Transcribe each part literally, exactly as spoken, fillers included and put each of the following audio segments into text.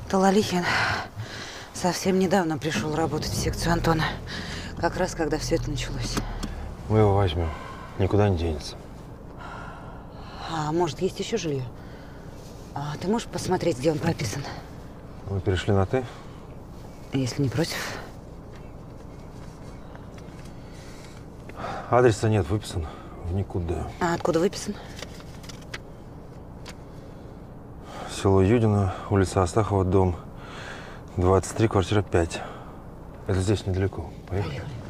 Талалихин совсем недавно пришел работать в секцию Антона. Как раз, когда все это началось. Мы его возьмем. Никуда не денется. А может, есть еще жилье? А ты можешь посмотреть, где он прописан? Мы перешли на «ты»? Если не против. Адреса нет, выписан в никуда. А откуда выписан? Село Юдино, улица Астахова, дом двадцать три, квартира пять. Это здесь недалеко. Поехали. Поехали.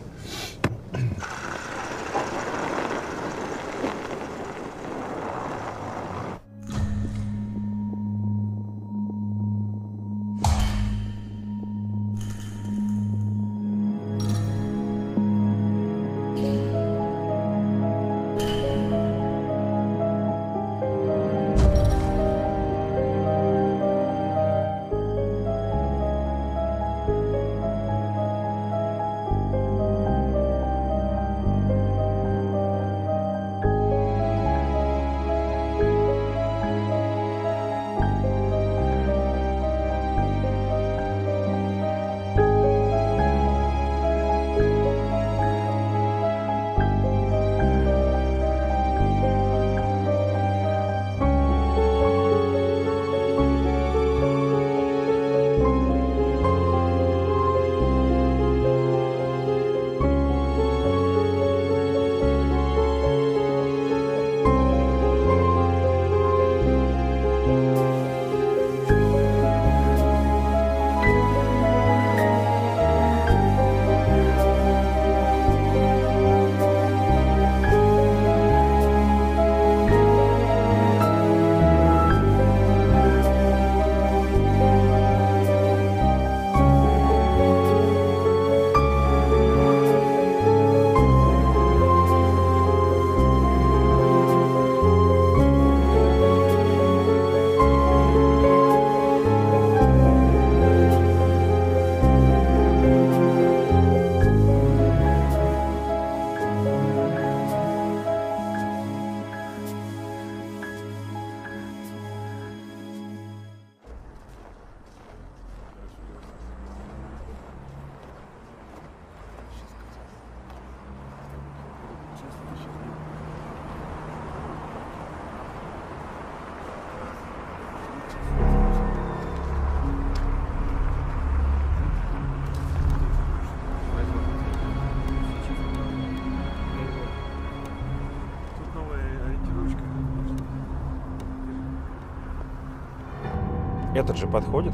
Этот же подходит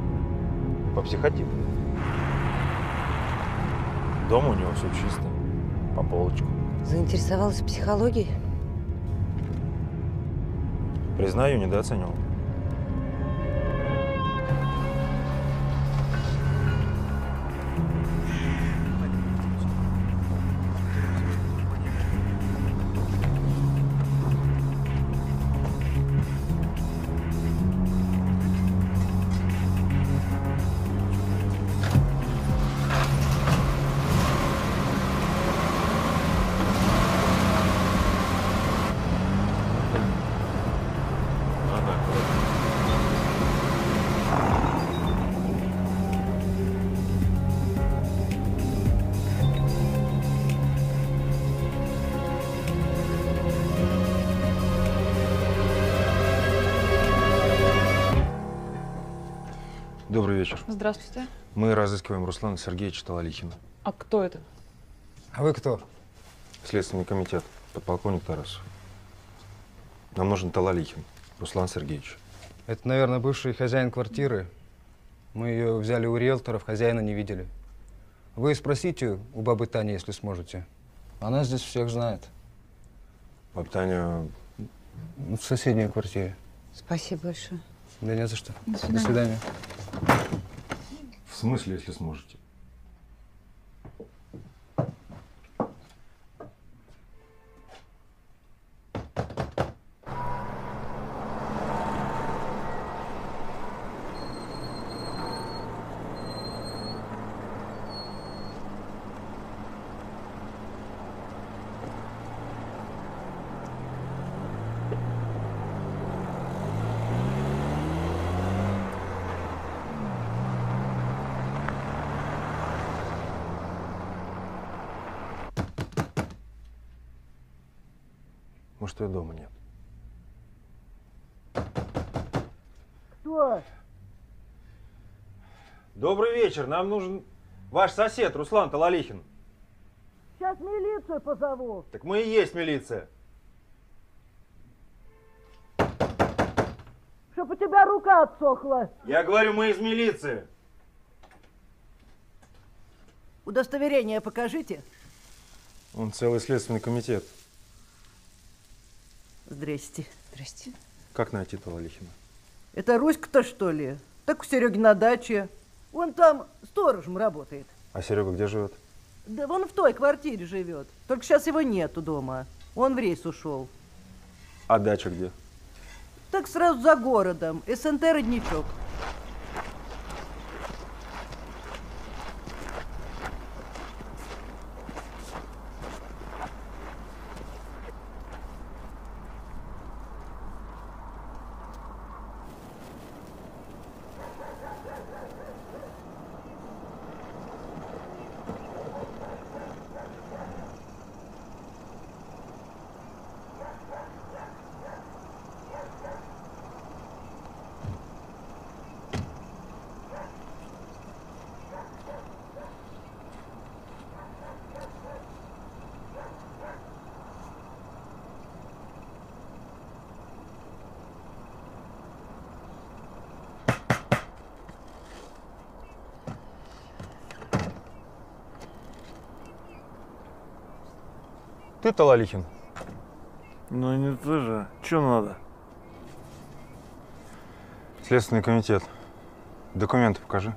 по психотипу. Дома у него все чисто, по полочкам. Заинтересовалась психологией? Признаю, недооценивал. Добрый вечер. Здравствуйте. Мы разыскиваем Руслана Сергеевича Талалихина. А кто это? А вы кто? Следственный комитет, подполковник Тарасов. Нам нужен Талалихин, Руслан Сергеевич. Это, наверное, бывший хозяин квартиры. Мы ее взяли у риэлторов, хозяина не видели. Вы спросите у бабы Тани, если сможете. Она здесь всех знает. Баба Таня… В соседней квартире. Спасибо большое. Да не за что. До свидания. До свидания. В смысле, если сможете? Может, ее дома нет. Кто? Добрый вечер. Нам нужен ваш сосед, Руслан Талалихин. Сейчас милицию позову. Так мы и есть милиция. Чтоб у тебя рука отсохла. Я говорю, мы из милиции. Удостоверение покажите. Он целый следственный комитет. Здрасте. Здрасте. Как найти Талалихина? Это Руська-то, что ли? Так у Сереги на даче. Он там сторожем работает. А Серега где живет? Да вон в той квартире живет. Только сейчас его нету дома. Он в рейс ушел. А дача где? Так сразу за городом. СНТ «Родничок». Ты Талалихин? Ну не ты же. Че надо? Следственный комитет. Документы покажи.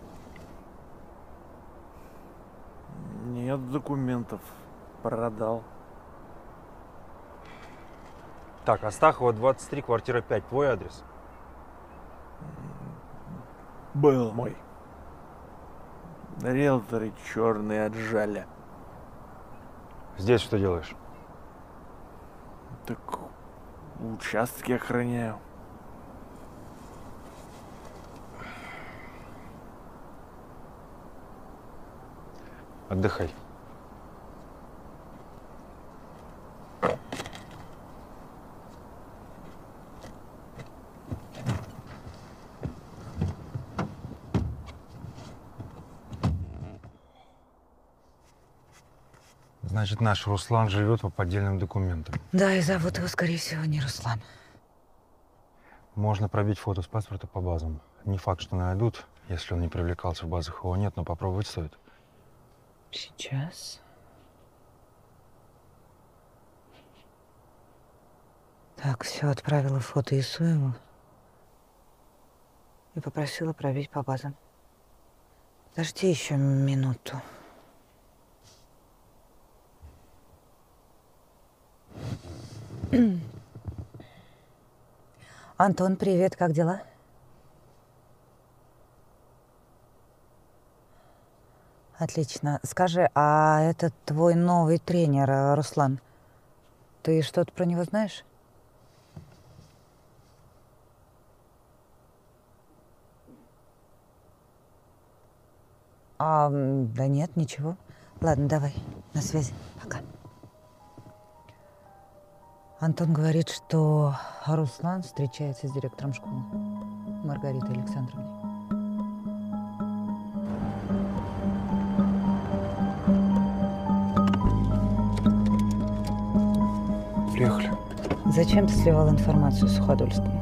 Нет документов. Продал. Так, Астахова, двадцать три, квартира пять. Твой адрес? Был мой. Риэлторы черные отжали. Здесь что делаешь? Так участки охраняю. Отдыхай. Значит, наш Руслан живет по поддельным документам. Да, и зовут его, скорее всего, не Руслан. Можно пробить фото с паспорта по базам. Не факт, что найдут. Если он не привлекался в базах, его нет, но попробовать стоит. Сейчас. Так, все, отправила фото Исуеву и попросила пробить по базам. Подожди еще минуту. Антон, привет, как дела? Отлично. Скажи, а это твой новый тренер, Руслан? Ты что-то про него знаешь? А, да нет, ничего. Ладно, давай, на связи. Пока. Антон говорит, что Руслан встречается с директором школы, Маргаритой Александровной. Приехали. Зачем ты сливал информацию Суходольскому?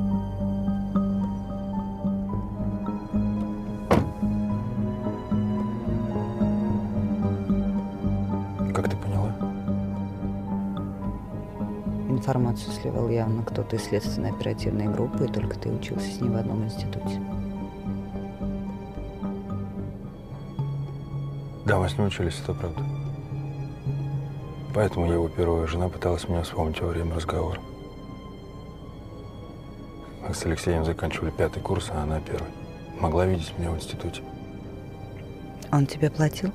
Как ты поняла? Информацию сливал явно кто-то из следственной оперативной группы, и только ты учился с ним в одном институте. Да, мы с ним учились, это правда. Поэтому его первая жена пыталась меня вспомнить во время разговора. Мы с Алексеем заканчивали пятый курс, а она первый. Могла видеть меня в институте. Он тебе платил?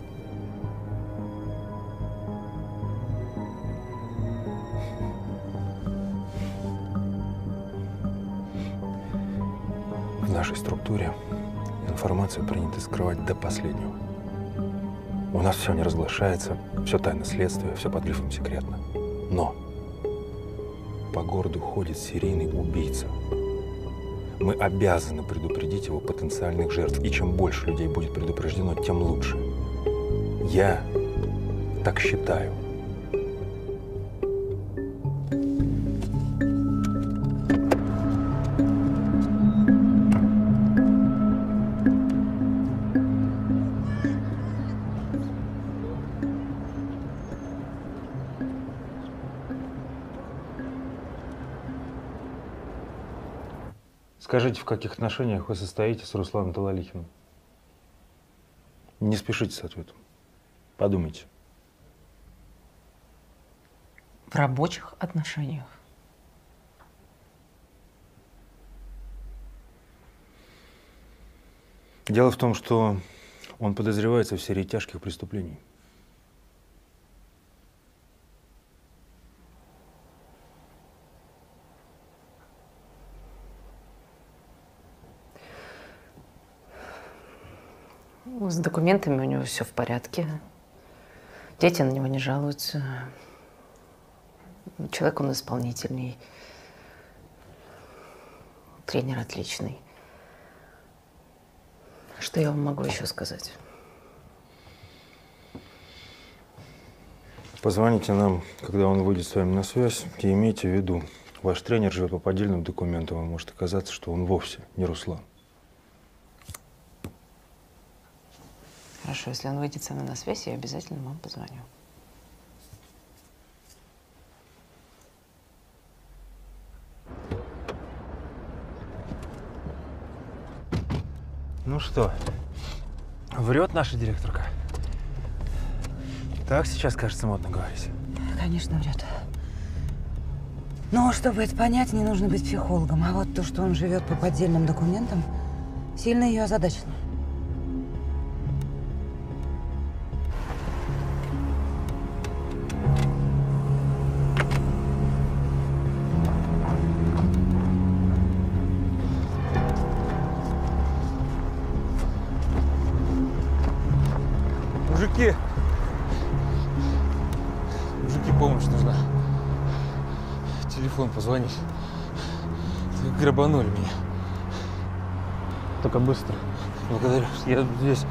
В нашей структуре информацию принято скрывать до последнего. У нас все не разглашается, все тайна следствия, все под грифом секретно. Но по городу ходит серийный убийца. Мы обязаны предупредить его потенциальных жертв. И чем больше людей будет предупреждено, тем лучше. Я так считаю. Скажите, в каких отношениях вы состоите с Русланом Талалихиным? Не спешите с ответом. Подумайте. В рабочих отношениях. Дело в том, что он подозревается в серии тяжких преступлений. С документами у него все в порядке. Дети на него не жалуются. Человек он исполнительный. Тренер отличный. Что я вам могу еще сказать? Позвоните нам, когда он выйдет с вами на связь, и имейте в виду, ваш тренер живет по поддельным документам, и может оказаться, что он вовсе не Руслан. Хорошо, если он выйдет со мной на связь, я обязательно вам позвоню. Ну что, врет наша директорка? Так сейчас, кажется, модно говорить. Конечно, врет. Но чтобы это понять, не нужно быть психологом. А вот то, что он живет по поддельным документам, сильно ее озадачило. Мужики! Мужики, помощь нужна. Телефон позвонить. Грабанули меня. Только быстро. Благодарю. Я здесь.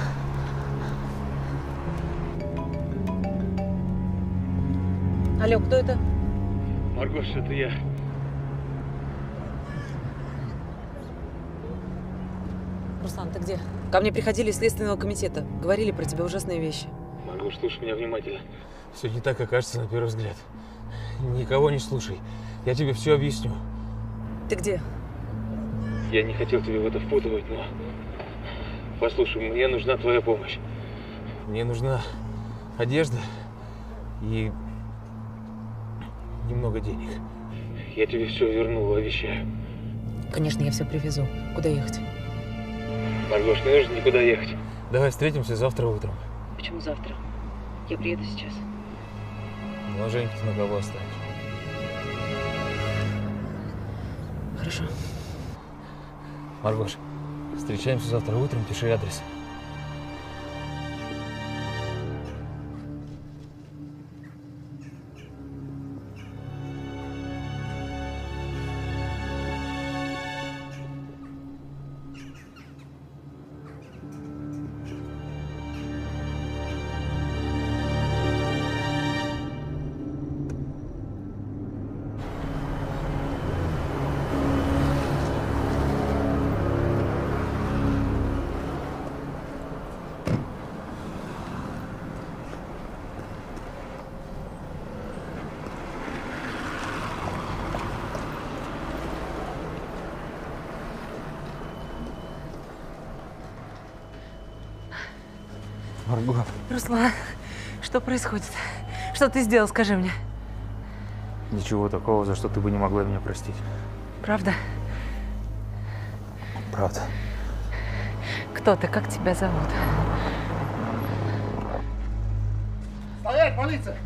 Алло, кто это? Маргош, это я. Руслан, ты где? Ко мне приходили из Следственного комитета. Говорили про тебя ужасные вещи. Маргош, слушай меня внимательно. Все не так, как кажется на первый взгляд. Никого не слушай. Я тебе все объясню. Ты где? Я не хотел тебя в это впутывать, но... Послушай, мне нужна твоя помощь. Мне нужна одежда и немного денег. Я тебе все верну, обещаю. Конечно, я все привезу. Куда ехать? Маргош, не нужно никуда ехать. Давай встретимся завтра утром. Почему завтра? Я приеду сейчас. Ну, а Женьку ты на кого оставишь? Хорошо. Маргош, встречаемся завтра утром, пиши адрес. Марго. Руслан, что происходит? Что ты сделал, скажи мне. Ничего такого, за что ты бы не могла меня простить. Правда? Правда. Кто ты? Как тебя зовут? Стоять, полиция!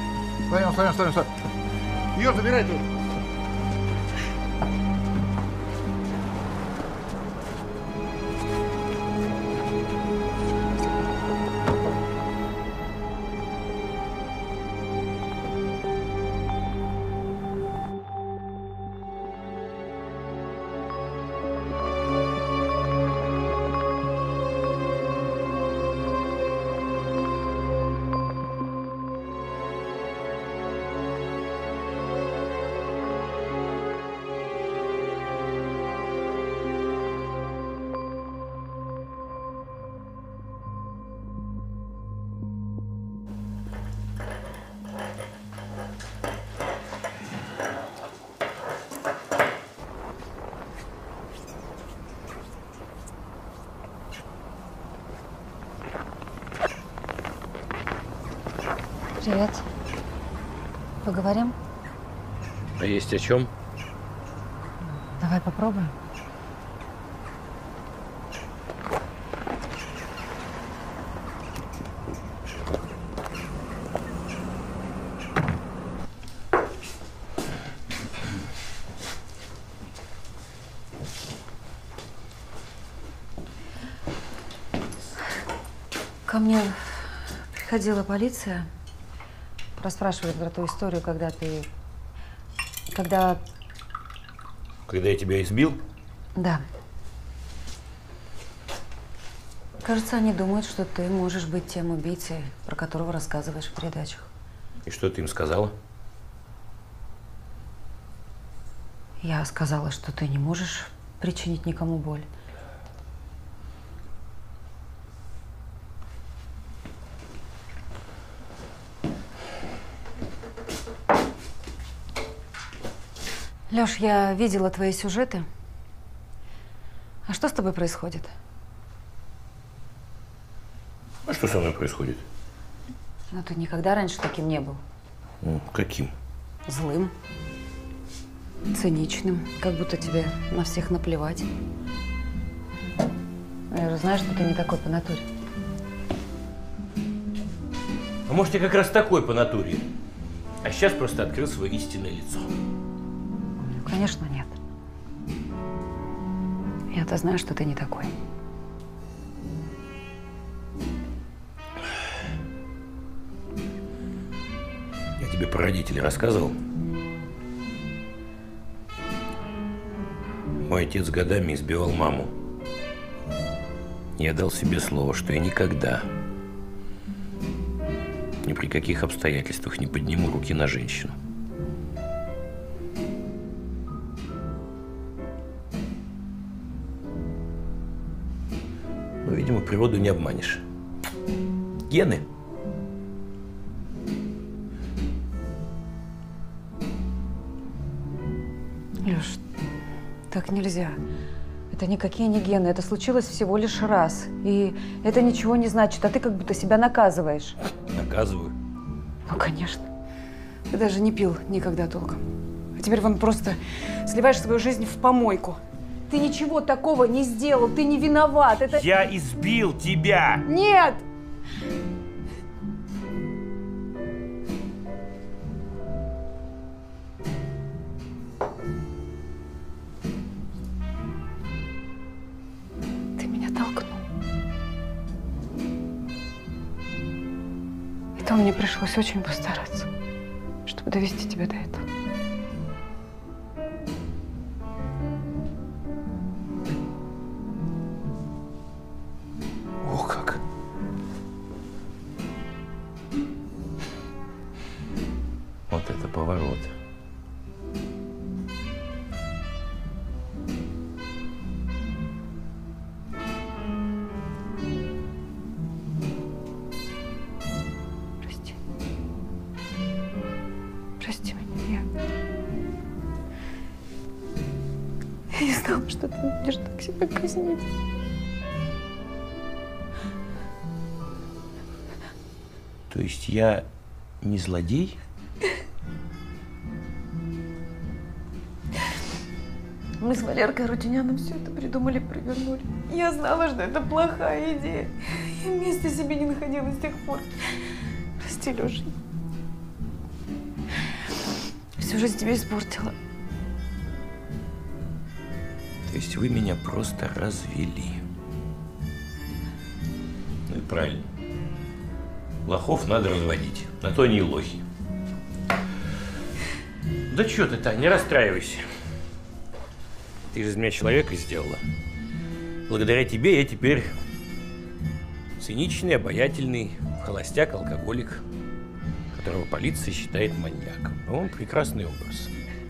Встаем, встаем, встаем, встаем. Ее забирай тут. Привет. Поговорим? А есть о чем? Давай попробуем. Ко мне приходила полиция, расспрашивали про ту историю, когда ты… Когда… Когда я тебя избил? Да. Кажется, они думают, что ты можешь быть тем убийцей, про которого рассказываешь в передачах. И что ты им сказала? Я сказала, что ты не можешь причинить никому боль. Лёш, я видела твои сюжеты. А что с тобой происходит? А что со мной происходит? Ну, ты никогда раньше таким не был. Ну, каким? Злым, циничным, как будто тебе на всех наплевать. Я же знаю, что ты не такой по натуре. А может, я как раз такой по натуре? А сейчас просто открыл свое истинное лицо. Конечно, нет. Я-то знаю, что ты не такой. Я тебе про родителей рассказывал? Мой отец годами избивал маму. Я дал себе слово, что я никогда, ни при каких обстоятельствах не подниму руки на женщину. Но, видимо, природу не обманешь. Гены. Лёш, так нельзя. Это никакие не гены. Это случилось всего лишь раз. И это ничего не значит. А ты как будто себя наказываешь. Наказываю. Ну, конечно. Ты даже не пил никогда толком. А теперь вон просто сливаешь свою жизнь в помойку. Ты ничего такого не сделал. Ты не виноват. Это… Я избил тебя! Нет! Ты меня толкнул. И то мне пришлось очень постараться, чтобы довести тебя до этого. О, как! Вот это поворот. Прости. Прости меня. Я… Я не знала, что ты будешь так себя казнить. То есть я не злодей? Мы с Валеркой Рутюняном все это придумали, провернули. Я знала, что это плохая идея. Я места себе не находила с тех пор. Прости, Лёша. Всю жизнь тебя испортила. То есть вы меня просто развели. Ну и правильно. Лохов надо разводить. На то они и лохи. Да что ты, Тань, не расстраивайся. Ты же из меня человека сделала. Благодаря тебе я теперь циничный, обаятельный холостяк, алкоголик, которого полиция считает маньяком. А он прекрасный образ.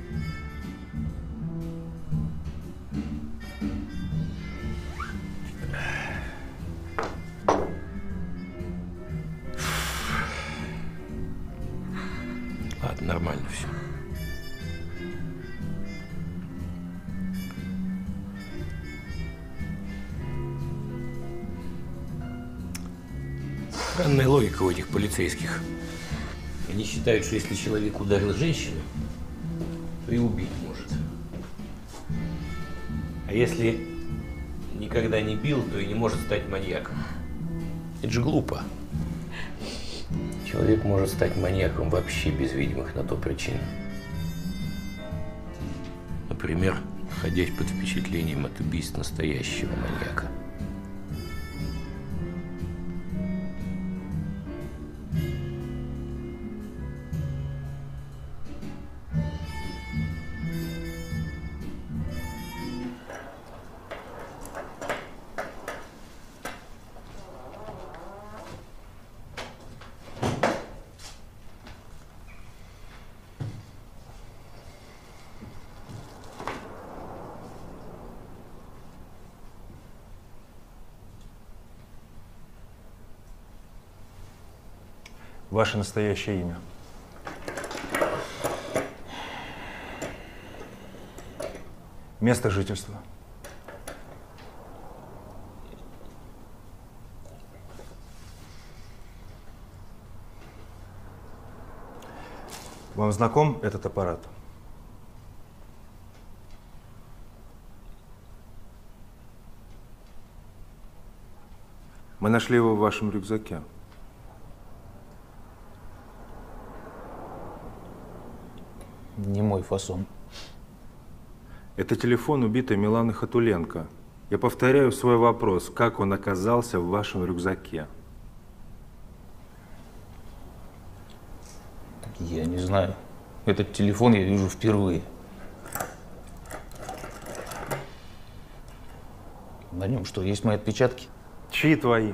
Ладно, нормально все. Странная логика у этих полицейских. Они считают, что если человек ударил женщину, то и убить может. А если никогда не бил, то и не может стать маньяком. Это же глупо. Человек может стать маньяком вообще без видимых на то причин. Например, находясь под впечатлением от убийств настоящего маньяка. Ваше настоящее имя? Место жительства? Вам знаком этот аппарат? Мы нашли его в вашем рюкзаке. Не мой фасон. Это телефон убитой Миланы Хатуленко. Я повторяю свой вопрос. Как он оказался в вашем рюкзаке? Я не знаю. Этот телефон я вижу впервые. На нем что, есть мои отпечатки? Чьи твои?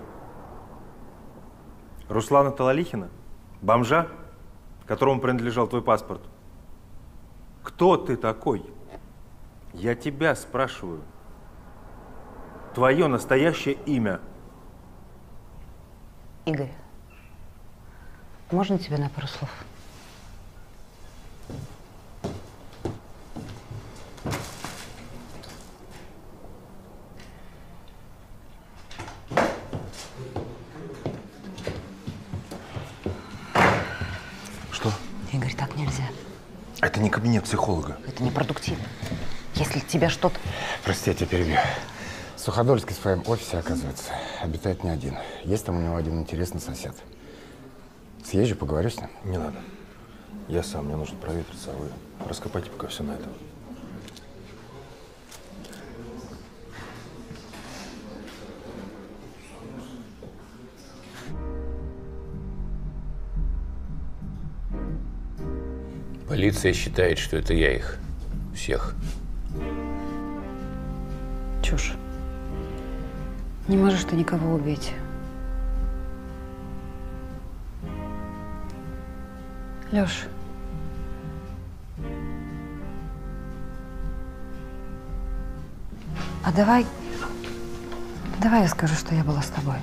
Руслана Талалихина? Бомжа, которому принадлежал твой паспорт? Кто ты такой? Я тебя спрашиваю. Твое настоящее имя? Игорь, можно тебе на пару слов? Что? Игорь, так нельзя. Это не кабинет психолога. Это непродуктивно. Если тебя что-то… Простите, перебью. Суходольский в своем офисе, оказывается, обитает не один. Есть там у него один интересный сосед. Съезжу, поговорю с ним. Не надо. Я сам, мне нужно проветриться, а вы раскопайте пока все на этом. Полиция считает, что это я их всех. Чушь. Не можешь ты никого убить. Лёш. А давай… Давай я скажу, что я была с тобой.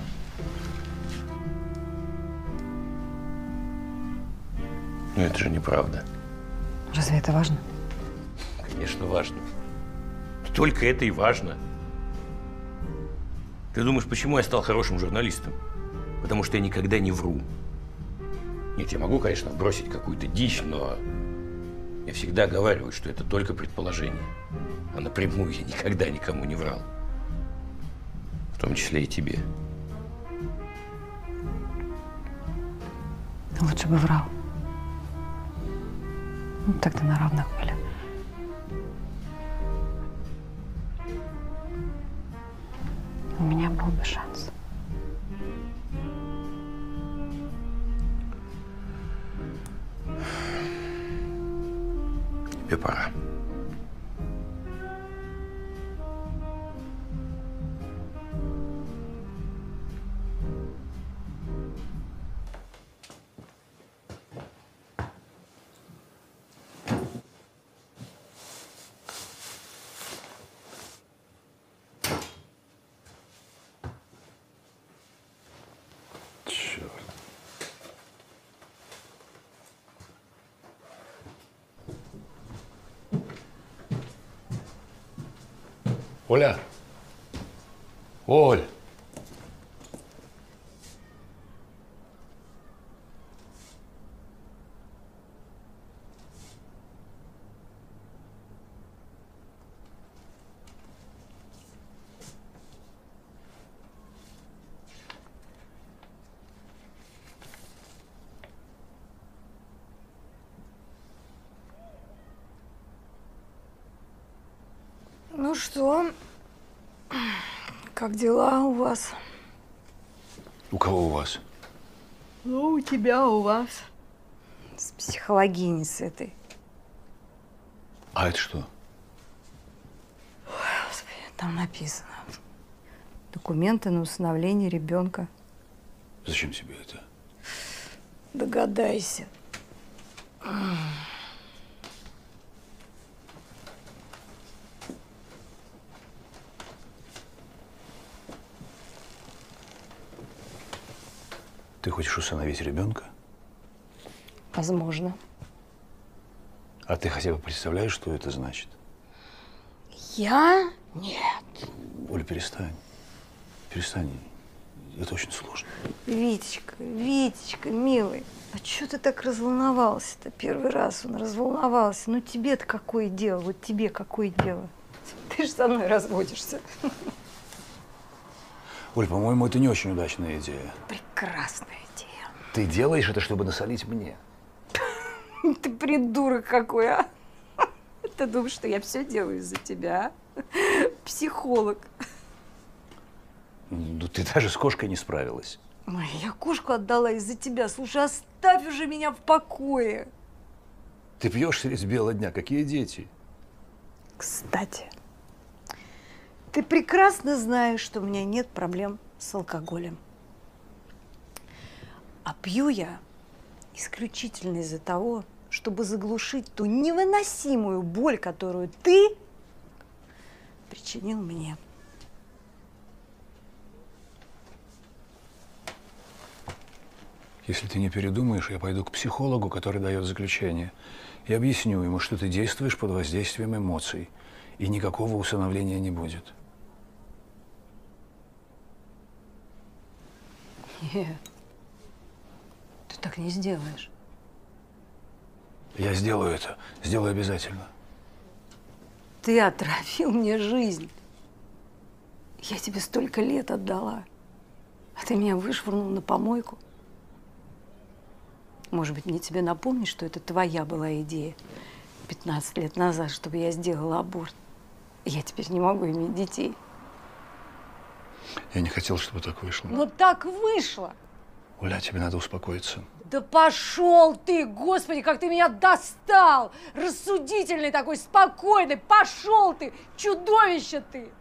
Но это же неправда. Разве это важно? Конечно, важно. Только это и важно. Ты думаешь, почему я стал хорошим журналистом? Потому что я никогда не вру. Нет, я могу, конечно, бросить какую-то дичь, но я всегда оговариваю, что это только предположение. А напрямую я никогда никому не врал. В том числе и тебе. Лучше бы врал. Ну, тогда на равных были. У меня был бы шанс. Тебе пора. Оля! Оль! Ну что, как дела у вас? У кого у вас? Ну, у тебя, у вас. С психологиней с этой. А это что? Ой, Господи, там написано. Документы на усыновление ребенка. Зачем тебе это? Догадайся. Ты хочешь усыновить ребенка? Возможно. А ты хотя бы представляешь, что это значит? Я? Нет. Оля, перестань. Перестань. Это очень сложно. Витечка, Витечка, милый, а что ты так разволновался-то? Первый раз он разволновался. Ну тебе-то какое дело? Вот тебе какое дело? Ты же со мной разводишься. Оль, по-моему, это не очень удачная идея. Прекрасная идея. Ты делаешь это, чтобы насолить мне. Ты придурок какой, а? Ты думаешь, что я все делаю из-за тебя, а? Психолог. Ну, ты даже с кошкой не справилась. Ой, я кошку отдала из-за тебя. Слушай, оставь уже меня в покое. Ты пьешь средь бела дня. Какие дети? Кстати, ты прекрасно знаешь, что у меня нет проблем с алкоголем. А пью я исключительно из-за того, чтобы заглушить ту невыносимую боль, которую ты причинил мне. Если ты не передумаешь, я пойду к психологу, который дает заключение, и объясню ему, что ты действуешь под воздействием эмоций, и никакого усыновления не будет. Нет, ты так не сделаешь. Я сделаю это. Сделаю обязательно. Ты отравил мне жизнь. Я тебе столько лет отдала, а ты меня вышвырнул на помойку. Может быть, мне тебе напомнить, что это твоя была идея пятнадцать лет назад, чтобы я сделала аборт. Я теперь не могу иметь детей. Я не хотел, чтобы так вышло. Но так вышло. Оля, тебе надо успокоиться. Да пошел ты, Господи, как ты меня достал! Рассудительный такой, спокойный, пошел ты, чудовище ты!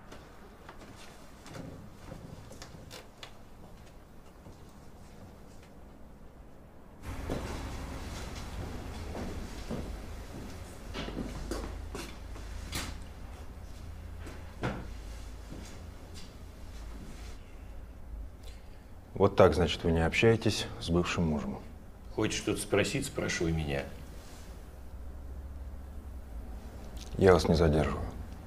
Вот так, значит, вы не общаетесь с бывшим мужем. Хочешь что-то спросить, спрашивай меня. Я вас не задерживаю.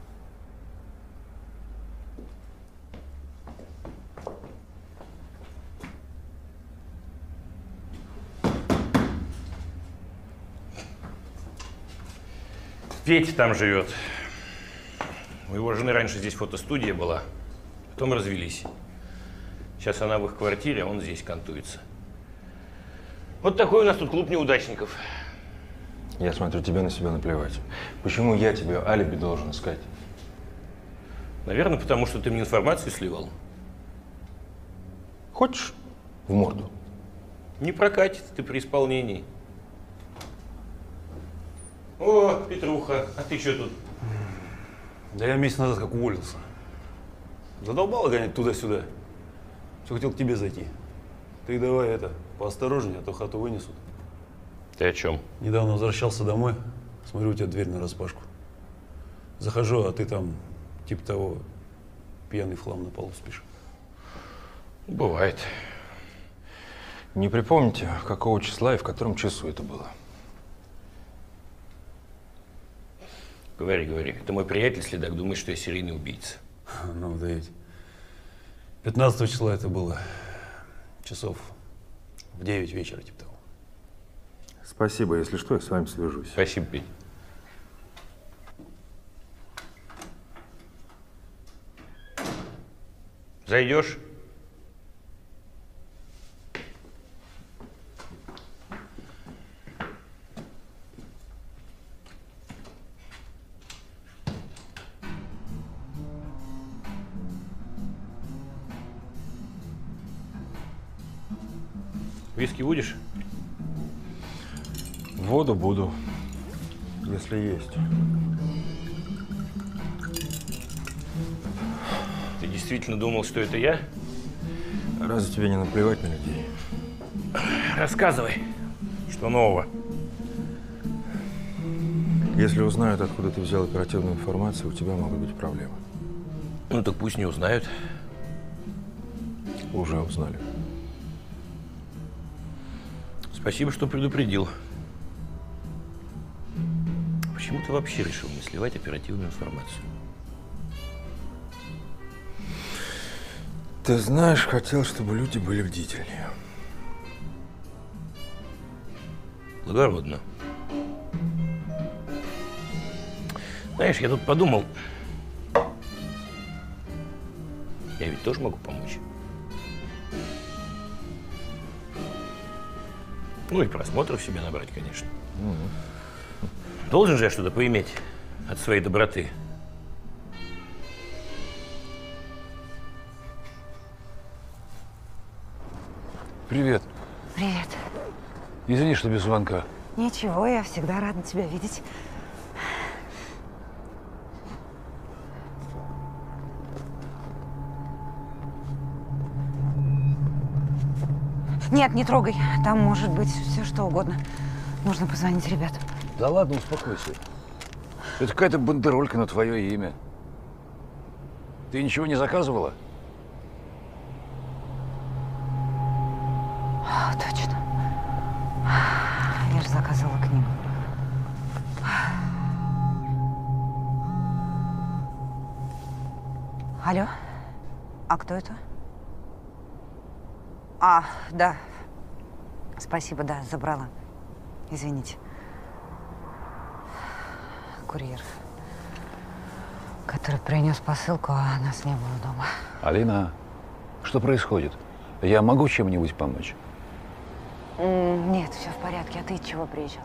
Петя там живет. У его жены раньше здесь фотостудия была, потом развелись. Сейчас она в их квартире, а он здесь кантуется. Вот такой у нас тут клуб неудачников. Я смотрю, тебе на себя наплевать. Почему я тебе алиби должен искать? Наверное, потому что ты мне информацию сливал. Хочешь в морду? Не прокатит, ты при исполнении. О, Петруха, а ты что тут? Да я месяц назад как уволился. Задолбало гонять туда-сюда. Все хотел к тебе зайти. Ты давай это, поосторожнее, а то хату вынесут. Ты о чем? Недавно возвращался домой, смотрю, у тебя дверь нараспашку. Захожу, а ты там, типа того, пьяный в хлам на полу спишь. Бывает. Не припомните, какого числа и в котором часу это было? Говори, говори. Это мой приятель следак, думает, что я серийный убийца. Ну, да ведь. пятнадцатого числа это было. Часов в девять вечера, типа того. Спасибо, если что, я с вами свяжусь. Спасибо, Петь. Зайдешь? Виски будешь? Воду буду, если есть. Ты действительно думал, что это я? Разве тебе не наплевать на людей? Рассказывай, что нового? Если узнают, откуда ты взял оперативную информацию, у тебя могут быть проблемы. Ну так пусть не узнают. Уже узнали. Спасибо, что предупредил. Почему ты вообще решил не сливать оперативную информацию? Ты знаешь, хотел, чтобы люди были бдительнее. Благородно. Знаешь, я тут подумал, я ведь тоже могу помочь. Ну и просмотров себе набрать, конечно. Угу. Должен же я что-то поиметь от своей доброты. Привет. Привет. Извини, что без звонка. Ничего, я всегда рада тебя видеть. Нет, не трогай. Там может быть все что угодно. Нужно позвонить ребятам. Да ладно, успокойся. Это какая-то бандеролька на твое имя. Ты ничего не заказывала? О, точно. Я же заказывала книгу. Алло? А кто это? А, да. Спасибо, да, забрала. Извините. Курьер, который принес посылку, а нас не было дома. Алина, что происходит? Я могу чем-нибудь помочь? М, Нет, все в порядке. А ты чего приезжал?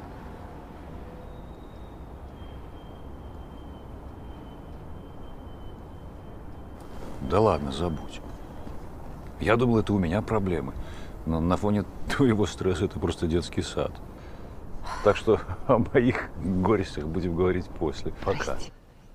Да ладно, забудь. Я думал, это у меня проблемы. Но на фоне твоего стресса это просто детский сад. Так что о моих горестях будем говорить после. Пока. Прости.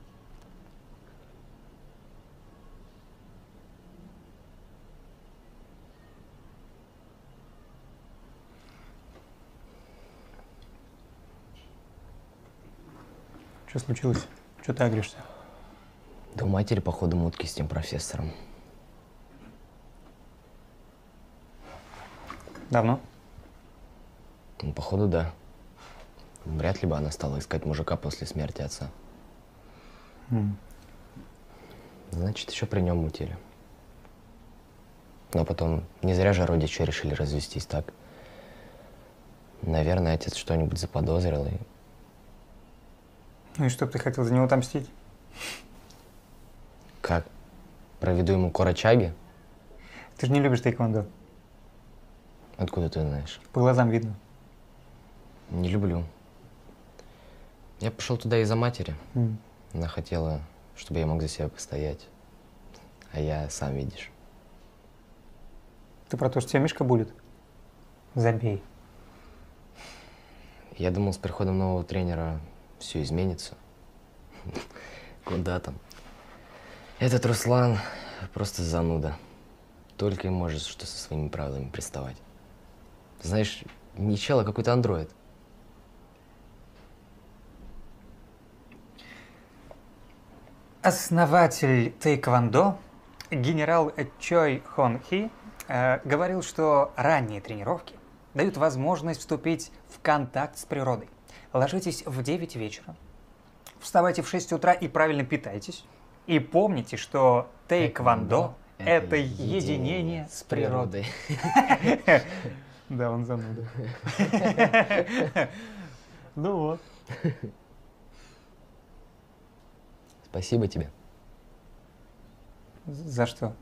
Что случилось? Что ты агришься? Да у матери, походу, мутки с тем профессором. Давно? Ну, походу, да. Вряд ли бы она стала искать мужика после смерти отца. Mm. Значит, еще при нем мутили. Но потом, не зря же родичи решили развестись, так? Наверное, отец что-нибудь заподозрил и… Ну и что, ты хотел за него отомстить? Как? Проведу ему корочаги? Ты же не любишь тэквондо. Откуда ты знаешь? По глазам видно. Не люблю. Я пошел туда из-за матери. Mm. Она хотела, чтобы я мог за себя постоять. А я сам видишь. Ты про то, что тебя Мишка будет? Забей. Я думал, с приходом нового тренера все изменится. Куда там? Этот Руслан просто зануда. Только и может что со своими правилами приставать. Знаешь, не чел, а какой-то андроид. Основатель тэквондо, генерал Чой Хон Хи, э, говорил, что ранние тренировки дают возможность вступить в контакт с природой. Ложитесь в девять вечера, вставайте в шесть утра и правильно питайтесь. И помните, что тэквондо – это единение с природой. Да, он зануда. Ну вот. Спасибо тебе. За что?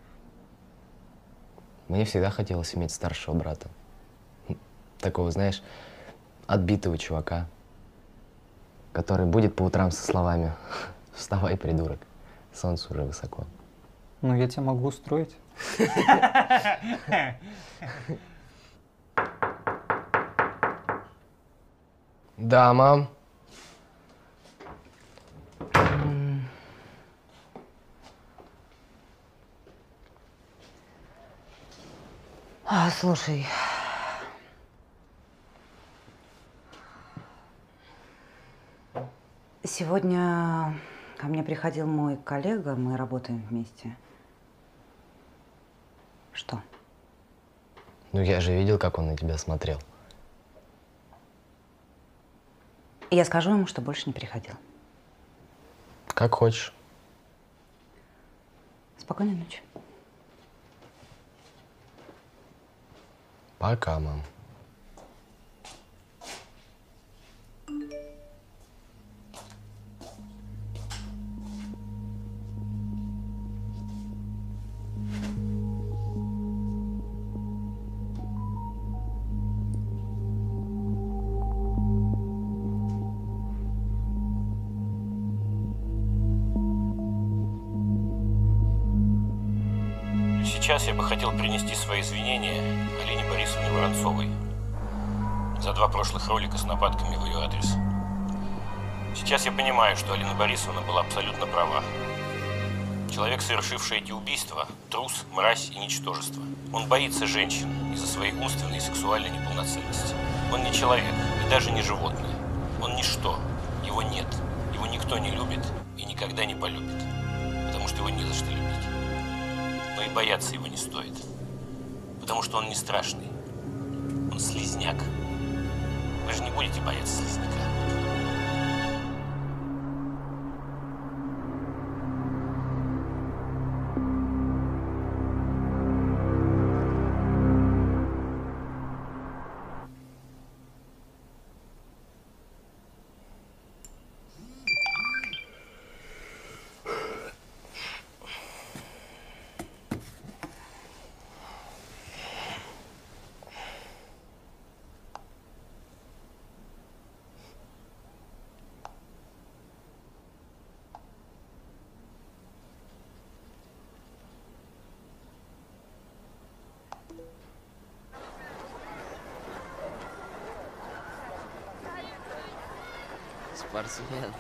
Мне всегда хотелось иметь старшего брата. Такого, знаешь, отбитого чувака, который будет по утрам со словами: «Вставай, придурок, солнце уже высоко». Ну, я тебя могу устроить. Да, мам. А, слушай, сегодня ко мне приходил мой коллега, мы работаем вместе. Что? Ну, я же видел, как он на тебя смотрел. Я скажу ему, что больше не приходил. Как хочешь. Спокойной ночи. Пока, мам. Сейчас я бы хотел принести свои извинения Алине Борисовне Воронцовой за два прошлых ролика с нападками в ее адрес. Сейчас я понимаю, что Алина Борисовна была абсолютно права. Человек, совершивший эти убийства, трус, мразь и ничтожество. Он боится женщин из-за своей умственной и сексуальной неполноценности. Он не человек и даже не животное. Он ничто. Его нет. Его никто не любит и никогда не полюбит. Потому что его не за что любить. Но и бояться его не стоит. Потому что он не страшный. Он слизняк. Вы же не будете бояться слизняка. Спортсмен.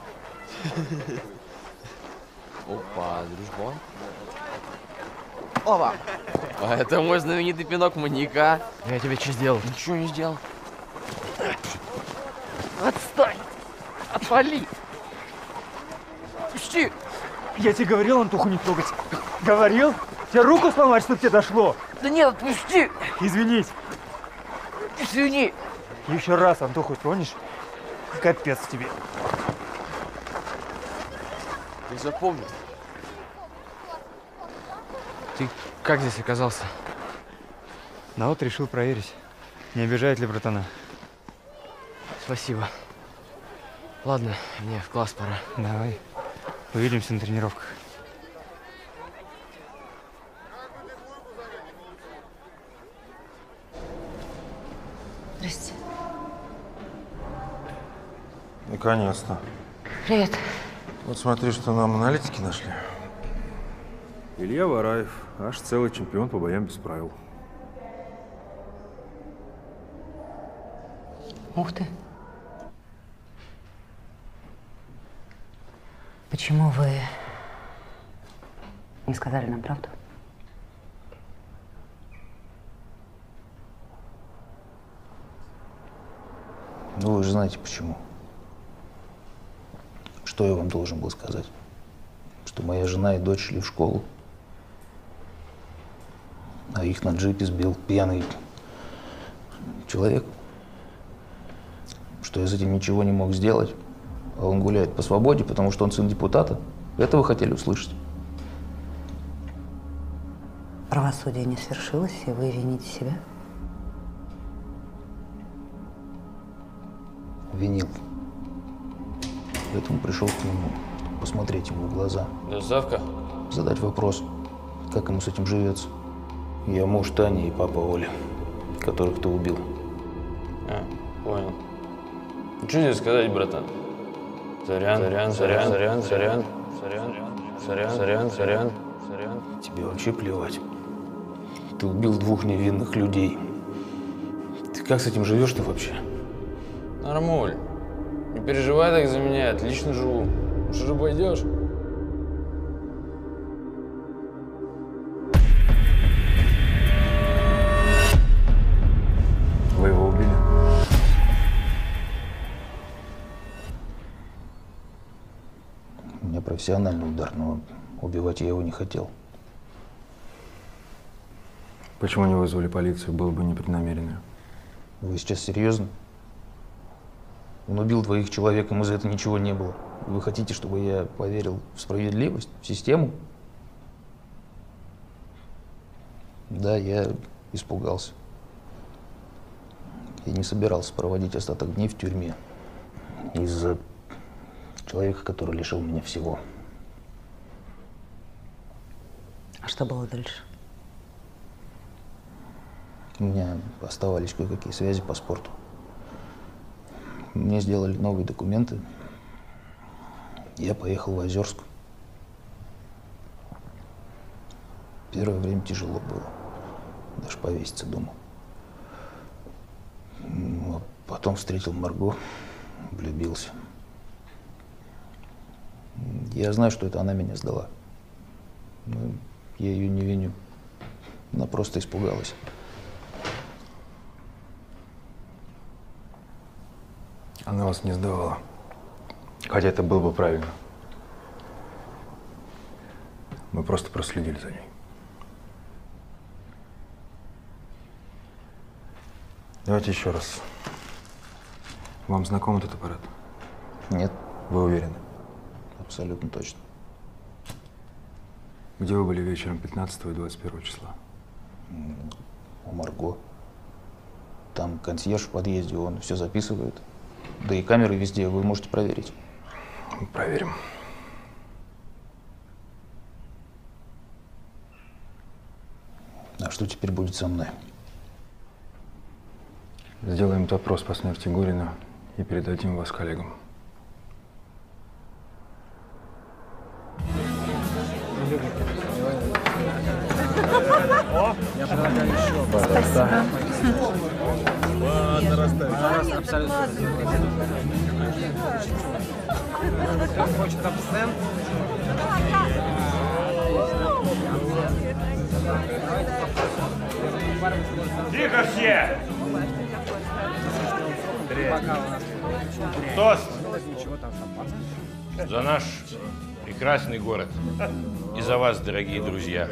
Опа, дружбан. Опа! А это мой знаменитый пинок маньяка. Я тебе что сделал? Ничего не сделал. Отстань! Отвали! Пусти! Я тебе говорил, Антоху не трогать. Говорил? Тебе руку сломать, чтобы тебе дошло? Да нет, отпусти! Извинись. Извини. Еще раз Антоху тронешь, капец тебе. Ты запомни. Ты как здесь оказался? Ну вот решил проверить, не обижает ли братана. Спасибо. Ладно, мне в класс пора. Давай. Увидимся на тренировках. Здрасте. Наконец-то. Привет. Вот смотри, что нам аналитики нашли. Илья Вараев, аж целый чемпион по боям без правил. Ух ты. Почему вы не сказали нам правду? Ну, вы же знаете, почему. Что я вам должен был сказать? Что моя жена и дочь шли в школу, а их на джипе сбил пьяный человек. Что я с этим ничего не мог сделать, а он гуляет по свободе, потому что он сын депутата. Это вы хотели услышать? Правосудие не свершилось, и вы вините себя? Винил. Поэтому пришел к нему, посмотреть ему в глаза. Доставка? Задать вопрос, как ему с этим живется. Я муж Тани и папа Оли, которых ты убил. А, понял. Что тебе сказать, братан? Сорян, сорян, сорян, сорян, сорян, сорян, сорян, сорян, сорян, сорян. Тебе вообще плевать. Ты убил двух невинных людей. Ты как с этим живешь-то вообще? Нормуль. Не переживай так за меня, отлично живу. Может, уже пойдешь? Вы его убили? У меня профессиональный удар, но убивать я его не хотел. Почему не вызвали полицию? Было бы непреднамеренно. Вы сейчас серьезно? Он убил двоих человек, ему за это ничего не было. Вы хотите, чтобы я поверил в справедливость, в систему? Да, я испугался. Я не собирался проводить остаток дней в тюрьме из-за человека, который лишил меня всего. А что было дальше? У меня оставались кое-какие связи по спорту. Мне сделали новые документы. Я поехал в Озерск. Первое время тяжело было. Даже повеситься думал. А потом встретил Марго, влюбился. Я знаю, что это она меня сдала. Но я ее не виню. Она просто испугалась. Она вас не сдавала. Хотя это было бы правильно. Мы просто проследили за ней. Давайте еще раз. Вам знаком этот аппарат? Нет. Вы уверены? Абсолютно точно. Где вы были вечером пятнадцатого и двадцать первого числа? У Марго. Там консьерж в подъезде, он все записывает. Да и камеры везде, вы можете проверить. Проверим. А что теперь будет со мной? Сделаем допрос по смерти Гурина и передадим вас коллегам. О, я предлагаю еще. Спасибо. Ладно, расставь. Абсолютно. Кто хочет абсент? Тихо все! Тост! За наш прекрасный город. И за вас, дорогие друзья.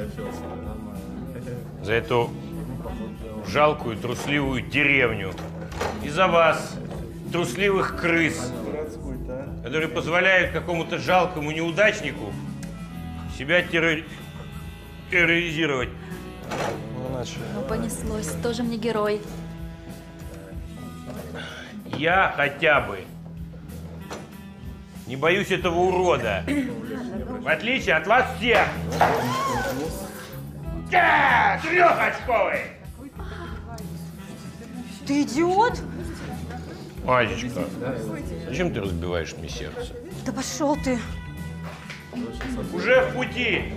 За эту жалкую, трусливую деревню. И за вас, трусливых крыс, которые позволяют какому-то жалкому неудачнику себя террор... терроризировать. Ну, понеслось. Тоже мне герой. Я хотя бы не боюсь этого урода. В отличие от вас всех. Да, трехочковый! Ты идиот? Масечка, зачем ты разбиваешь мне сердце? Да пошел ты. Уже в пути.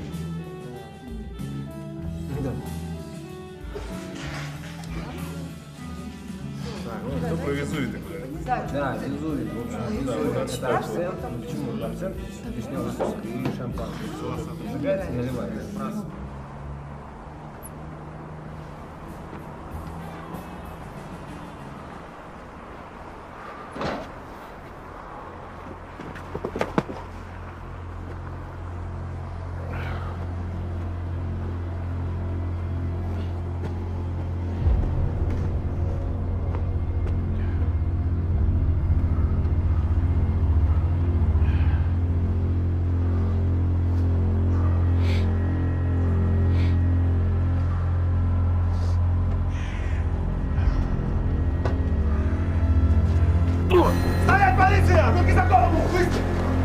Кто провизует их? Да, визует. В общем, да, это абсент. Почему? Абсент, вишневый сок и шампанское. Наливай. Стоять, полиция! Руки за голову! Быстро!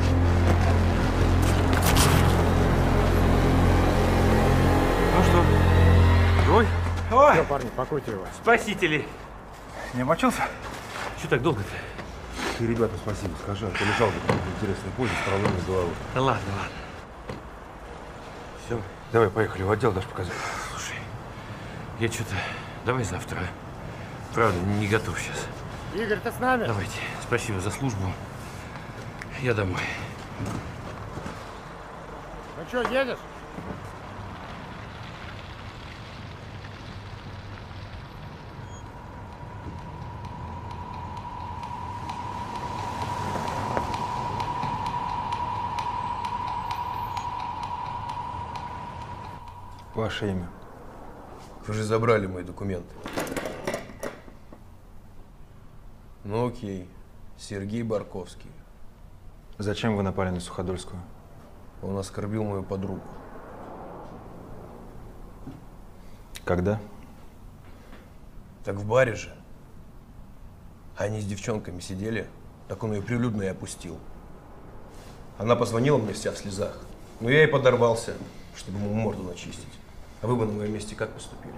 Ну что, живой? Ой! Все, парни, покойте его. Спасители. Не мочился? Что так долго-то? Ты ребята спасибо скажи, а то лежал в какой-то интересной позе с проблемой с головой. Да ладно, ладно. Все, давай, поехали в отдел, дашь показать. Слушай, я что-то... Давай завтра. Правда, не готов сейчас. Игорь, ты с нами? Давайте. Спасибо за службу. Я домой. Ну что, едешь? Ваше имя? Вы же забрали мои документы. Ну окей. Сергей Барковский. Зачем вы напали на Суходольскую? Он оскорбил мою подругу. Когда? Так в баре же. Они с девчонками сидели, так он ее прилюдно и опустил. Она позвонила мне вся в слезах. Но я и подорвался, чтобы ему морду начистить. А вы бы на моем месте как поступили?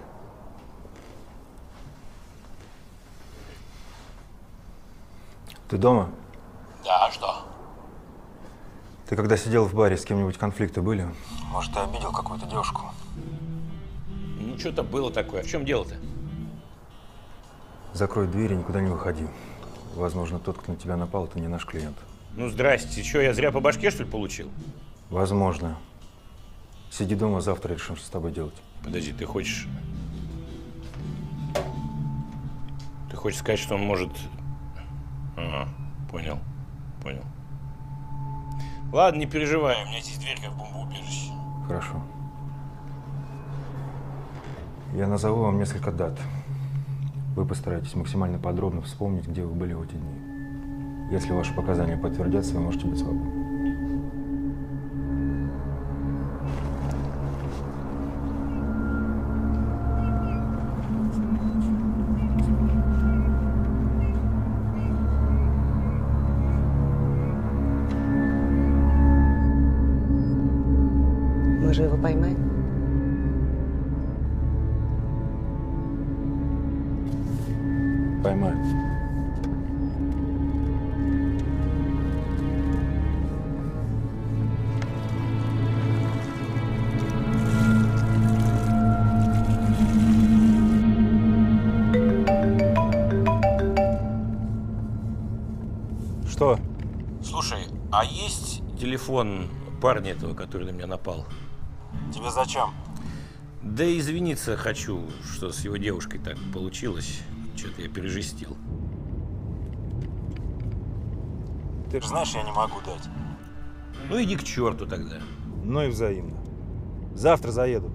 Ты дома? Да, а что? Ты когда сидел в баре, с кем-нибудь конфликты были? Может, ты обидел какую-то девушку? Ну, что-то было такое. В чем дело-то? Закрой дверь и никуда не выходи. Возможно, тот, кто на тебя напал, это не наш клиент. Ну, здрасте. Что, я зря по башке, что ли, получил? Возможно. Сиди дома, завтра решим, что с тобой делать. Подожди, ты хочешь... Ты хочешь сказать, что он может... Ага, понял, понял. Ладно, не переживай, у меня здесь дверь как бомбоубежище. Хорошо. Я назову вам несколько дат. Вы постараетесь максимально подробно вспомнить, где вы были в эти дни. Если ваши показания подтвердятся, вы можете быть свободны. Мы же его поймаем. Поймаю. Что? Слушай, а есть телефон парня этого, который на меня напал? Тебе зачем? Да извиниться хочу, что с его девушкой так получилось. Что-то я пережестил. Ты же знаешь, я не могу дать. Ну иди к черту тогда. Ну и взаимно. Завтра заеду.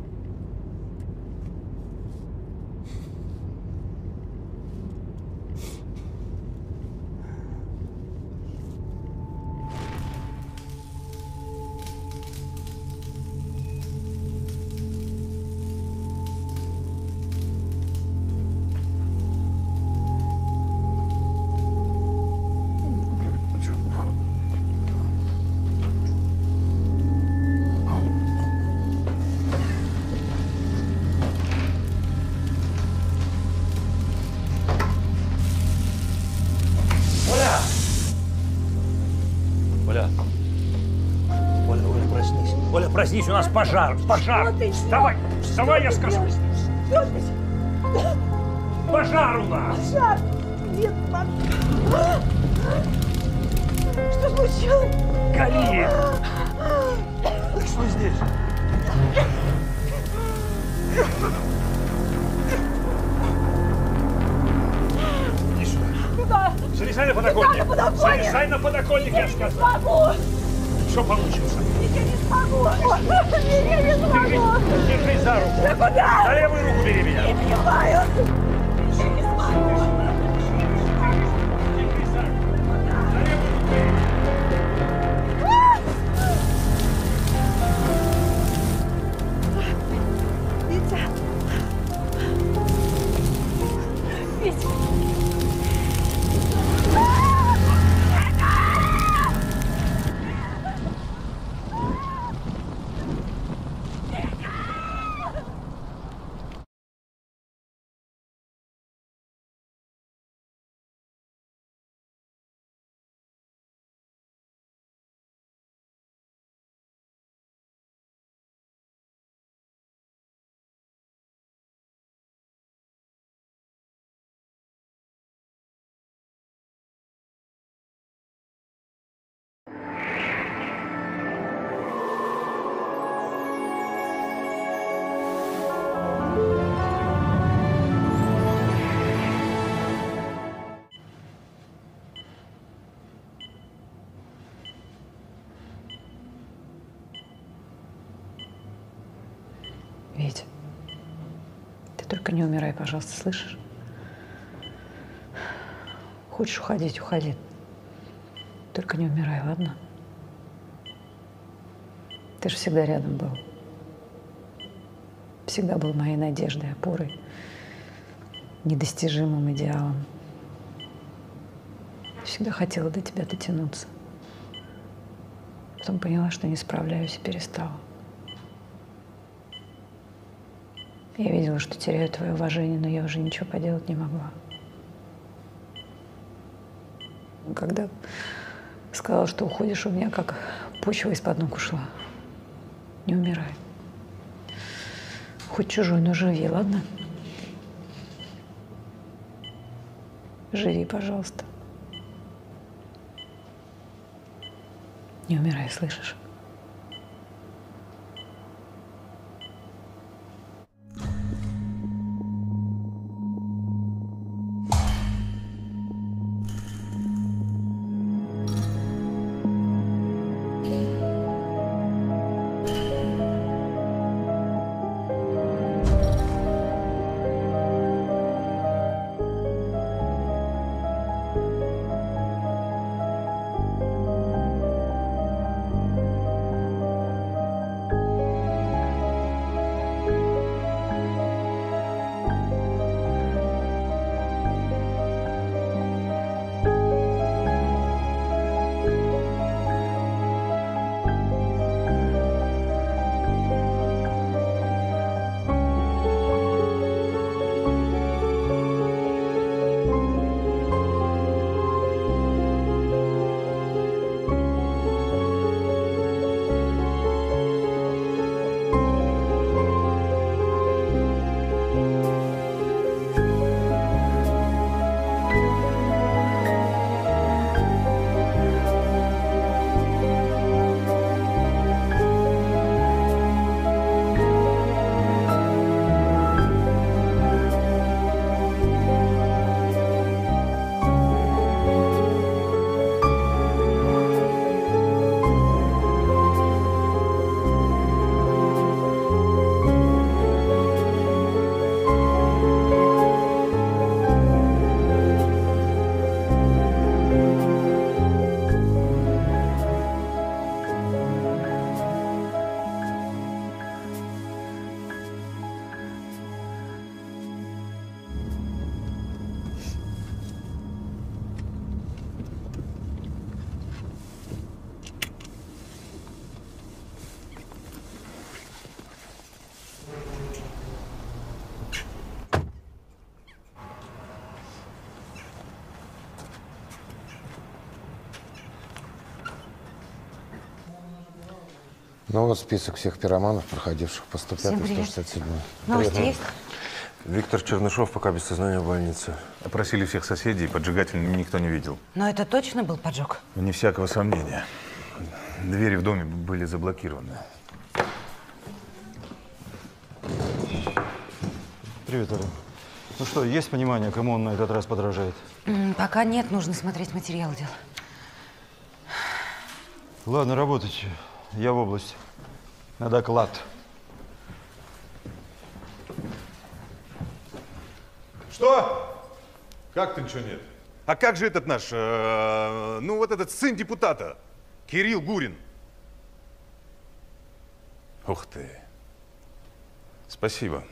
Оля! Оля, Оля, проснись. Оля, проснись, у нас пожар, пожар. Вставай, вставай, я скажу. Что ты? Пожар у нас. Пожар! Нет, мам. Что случилось? Горит. Что здесь? Иди сюда. Куда? Залезай на подоконник. На подоконник. Залезай на подоконник, я Я не сказал. смогу. Что получится? Я не смогу. Я не смогу. Держи за руку. Да куда? За левую руку бери меня. Не понимаю. Я не смогу. Только не умирай, пожалуйста, слышишь? Хочешь уходить, уходи. Только не умирай, ладно? Ты же всегда рядом был. Всегда был моей надеждой, опорой, недостижимым идеалом. Всегда хотела до тебя дотянуться. Потом поняла, что не справляюсь, и перестала. Я видела, что теряю твое уважение, но я уже ничего поделать не могла. Когда сказала, что уходишь, у меня как почва из-под ног ушла. Не умирай. Хоть чужой, но живи, ладно? Живи, пожалуйста. Не умирай, слышишь? Ну вот список всех пироманов, проходивших по сто пятому, сто шестьдесят седьмому. Новости есть? Виктор Чернышов пока без сознания в больнице. Опросили всех соседей, поджигателей никто не видел. Но это точно был поджог? Вне всякого сомнения. Двери в доме были заблокированы. Привет, Оля. Ну что, есть понимание, кому он на этот раз подражает? М, Пока нет, нужно смотреть материал дела. Ладно, работайте. Я в области. На доклад. Что? Как-то ничего нет. А как же этот наш, э, ну вот этот сын депутата, Кирилл Гурин? Ух ты. Спасибо.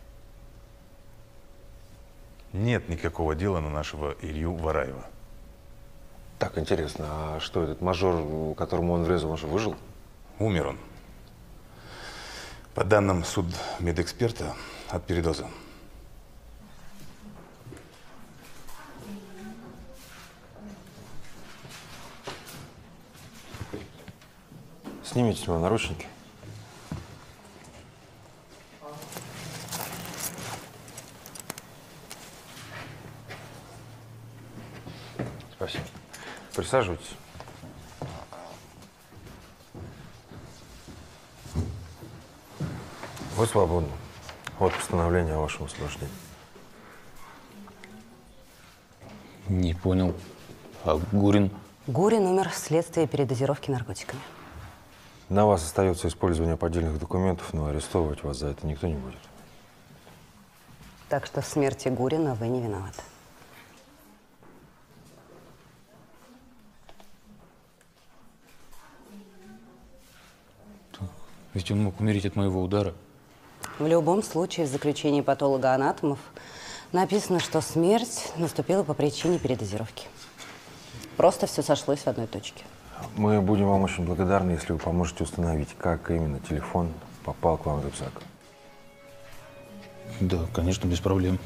Нет никакого дела на нашего Илью Вараева. Так, интересно, а что этот мажор, которому он врезал, он же выжил? Умер он. По данным судмедэксперта, от передоза. Снимите с него наручники. Спасибо. Присаживайтесь. Вы свободны. Вот постановление о вашем освобождении. Не понял. А Гурин? Гурин умер вследствие передозировки наркотиками. На вас остается использование поддельных документов, но арестовывать вас за это никто не будет. Так что в смерти Гурина вы не виноваты. Ведь он мог умереть от моего удара. В любом случае, в заключении патолога-анатомов написано, что смерть наступила по причине передозировки. Просто все сошлось в одной точке. Мы будем вам очень благодарны, если вы поможете установить, как именно телефон попал к вам в рюкзак. Да, конечно, без проблем.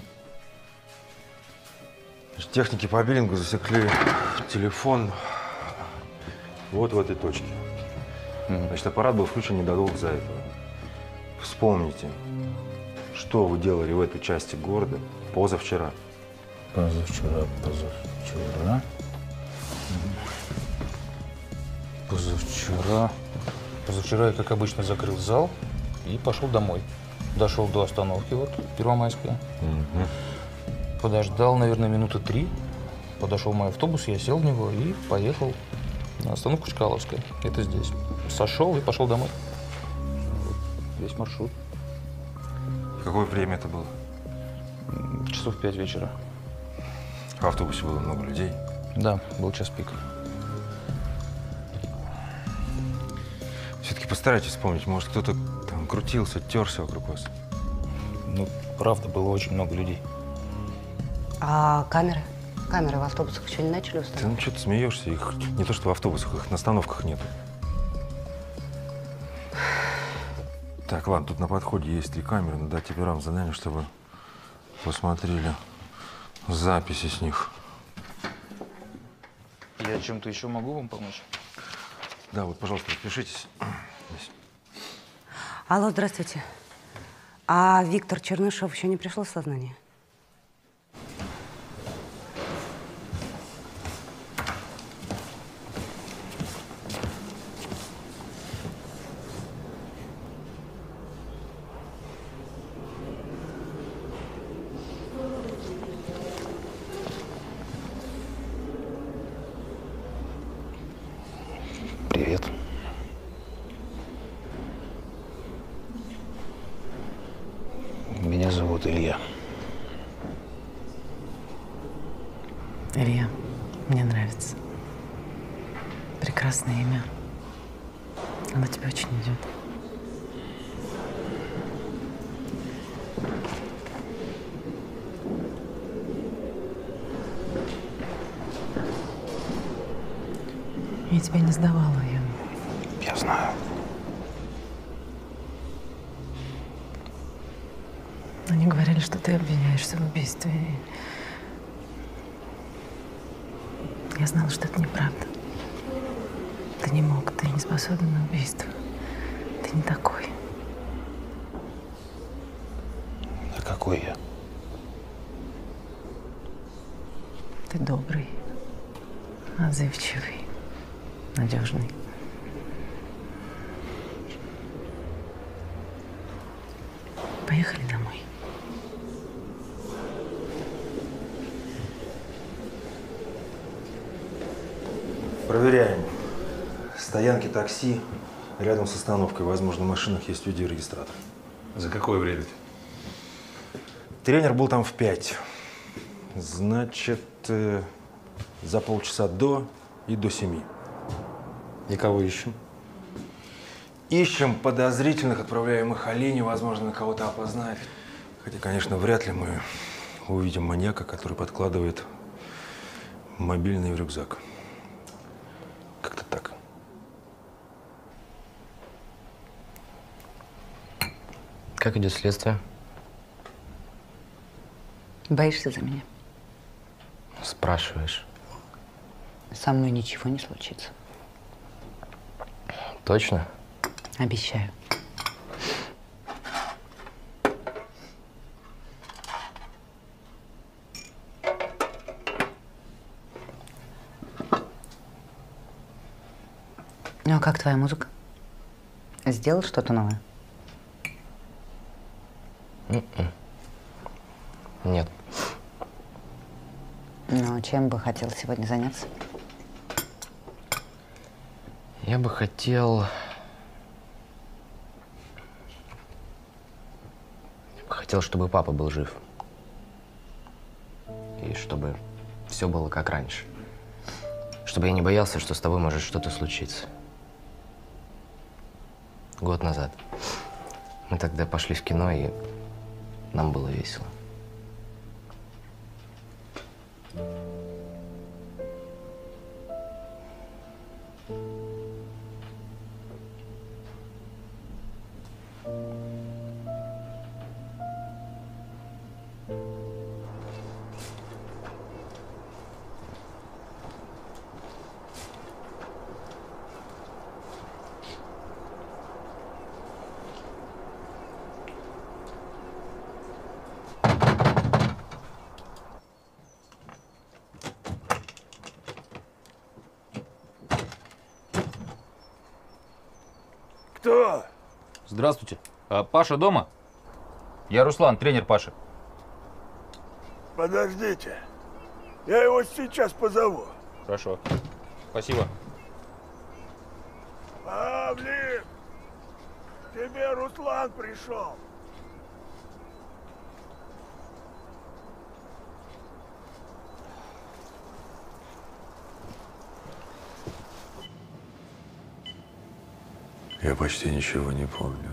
Техники по биллингу засекли телефон вот в этой точке. Значит, аппарат был включен недолго за этого. Вспомните, что вы делали в этой части города позавчера. Позавчера, позавчера. Позавчера. Позавчера я, как обычно, закрыл зал и пошел домой. Дошел до остановки, вот, Первомайская. Угу. Подождал, наверное, минуты три. Подошел мой автобус, я сел в него и поехал на остановку Чкаловская. Это здесь. Сошел и пошел домой. Весь маршрут. В какое время это было? Часов пять вечера. В автобусе было много людей? Да, был час пик. Все-таки постарайтесь вспомнить, может, кто-то там крутился, терся вокруг вас. Ну, правда, было очень много людей. А камеры? Камеры в автобусах еще не начали Ты устанавливать? ну что ты смеешься? Их не то что в автобусах, их на остановках нету. Так, ладно, тут на подходе есть три камеры. Надо дать операторам задание, чтобы посмотрели записи с них. Я чем-то еще могу вам помочь? Да, вот, пожалуйста, распишитесь. Здесь. Алло, здравствуйте. А Виктор Чернышев еще не пришел в сознание? Привет. Меня зовут Илья. Илья, мне нравится. Прекрасное имя. Оно тебе очень идет. Я тебя не сдавала, я. Я знаю. Они говорили, что ты обвиняешься в убийстве. И я знала, что это неправда. Ты не мог, ты не способен на убийство. Ты не такой. А какой я? Ты добрый, отзывчивый, надежный. Поехали домой. Проверяем. Стоянки такси рядом с остановкой. Возможно, в машинах есть видеорегистратор. За какое время? Тренер был там в пять. Значит, э, за полчаса до и до семи. И кого ищем? Ищем подозрительных, отправляем их Алине, возможно, на кого-то опознает. Хотя, конечно, вряд ли мы увидим маньяка, который подкладывает мобильный в рюкзак. Как-то так. Как идет следствие? Боишься за меня? Спрашиваешь. Со мной ничего не случится. Точно? Обещаю. Ну, а как твоя музыка? Сделал что-то новое? Mm-mm. Нет. Ну, чем бы хотел сегодня заняться? Я бы хотел… Я бы хотел, чтобы папа был жив. и чтобы все было как раньше. Чтобы я не боялся, что с тобой может что-то случиться. Год назад мы тогда пошли в кино, и нам было весело. Кто? Здравствуйте. А Паша дома? Я Руслан, тренер Паши. Подождите. Я его сейчас позову. Хорошо. Спасибо. Павлик! К тебе Руслан пришел. Я почти ничего не помню.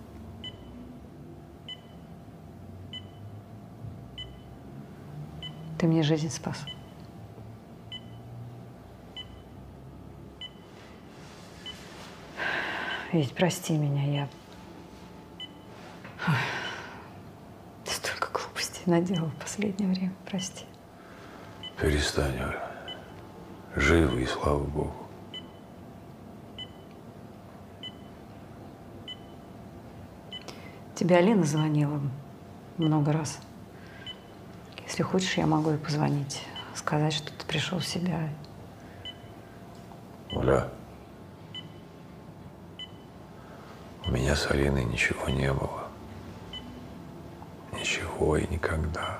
Ты мне жизнь спас. Ведь прости меня, я Ой. столько глупостей наделала в последнее время, прости. Перестань, Оль. Живы, и слава Богу. Тебе Алина звонила много раз. Если хочешь, я могу ей позвонить, сказать, что ты пришел в себя. Оля, у меня с Алиной ничего не было. Ничего и никогда.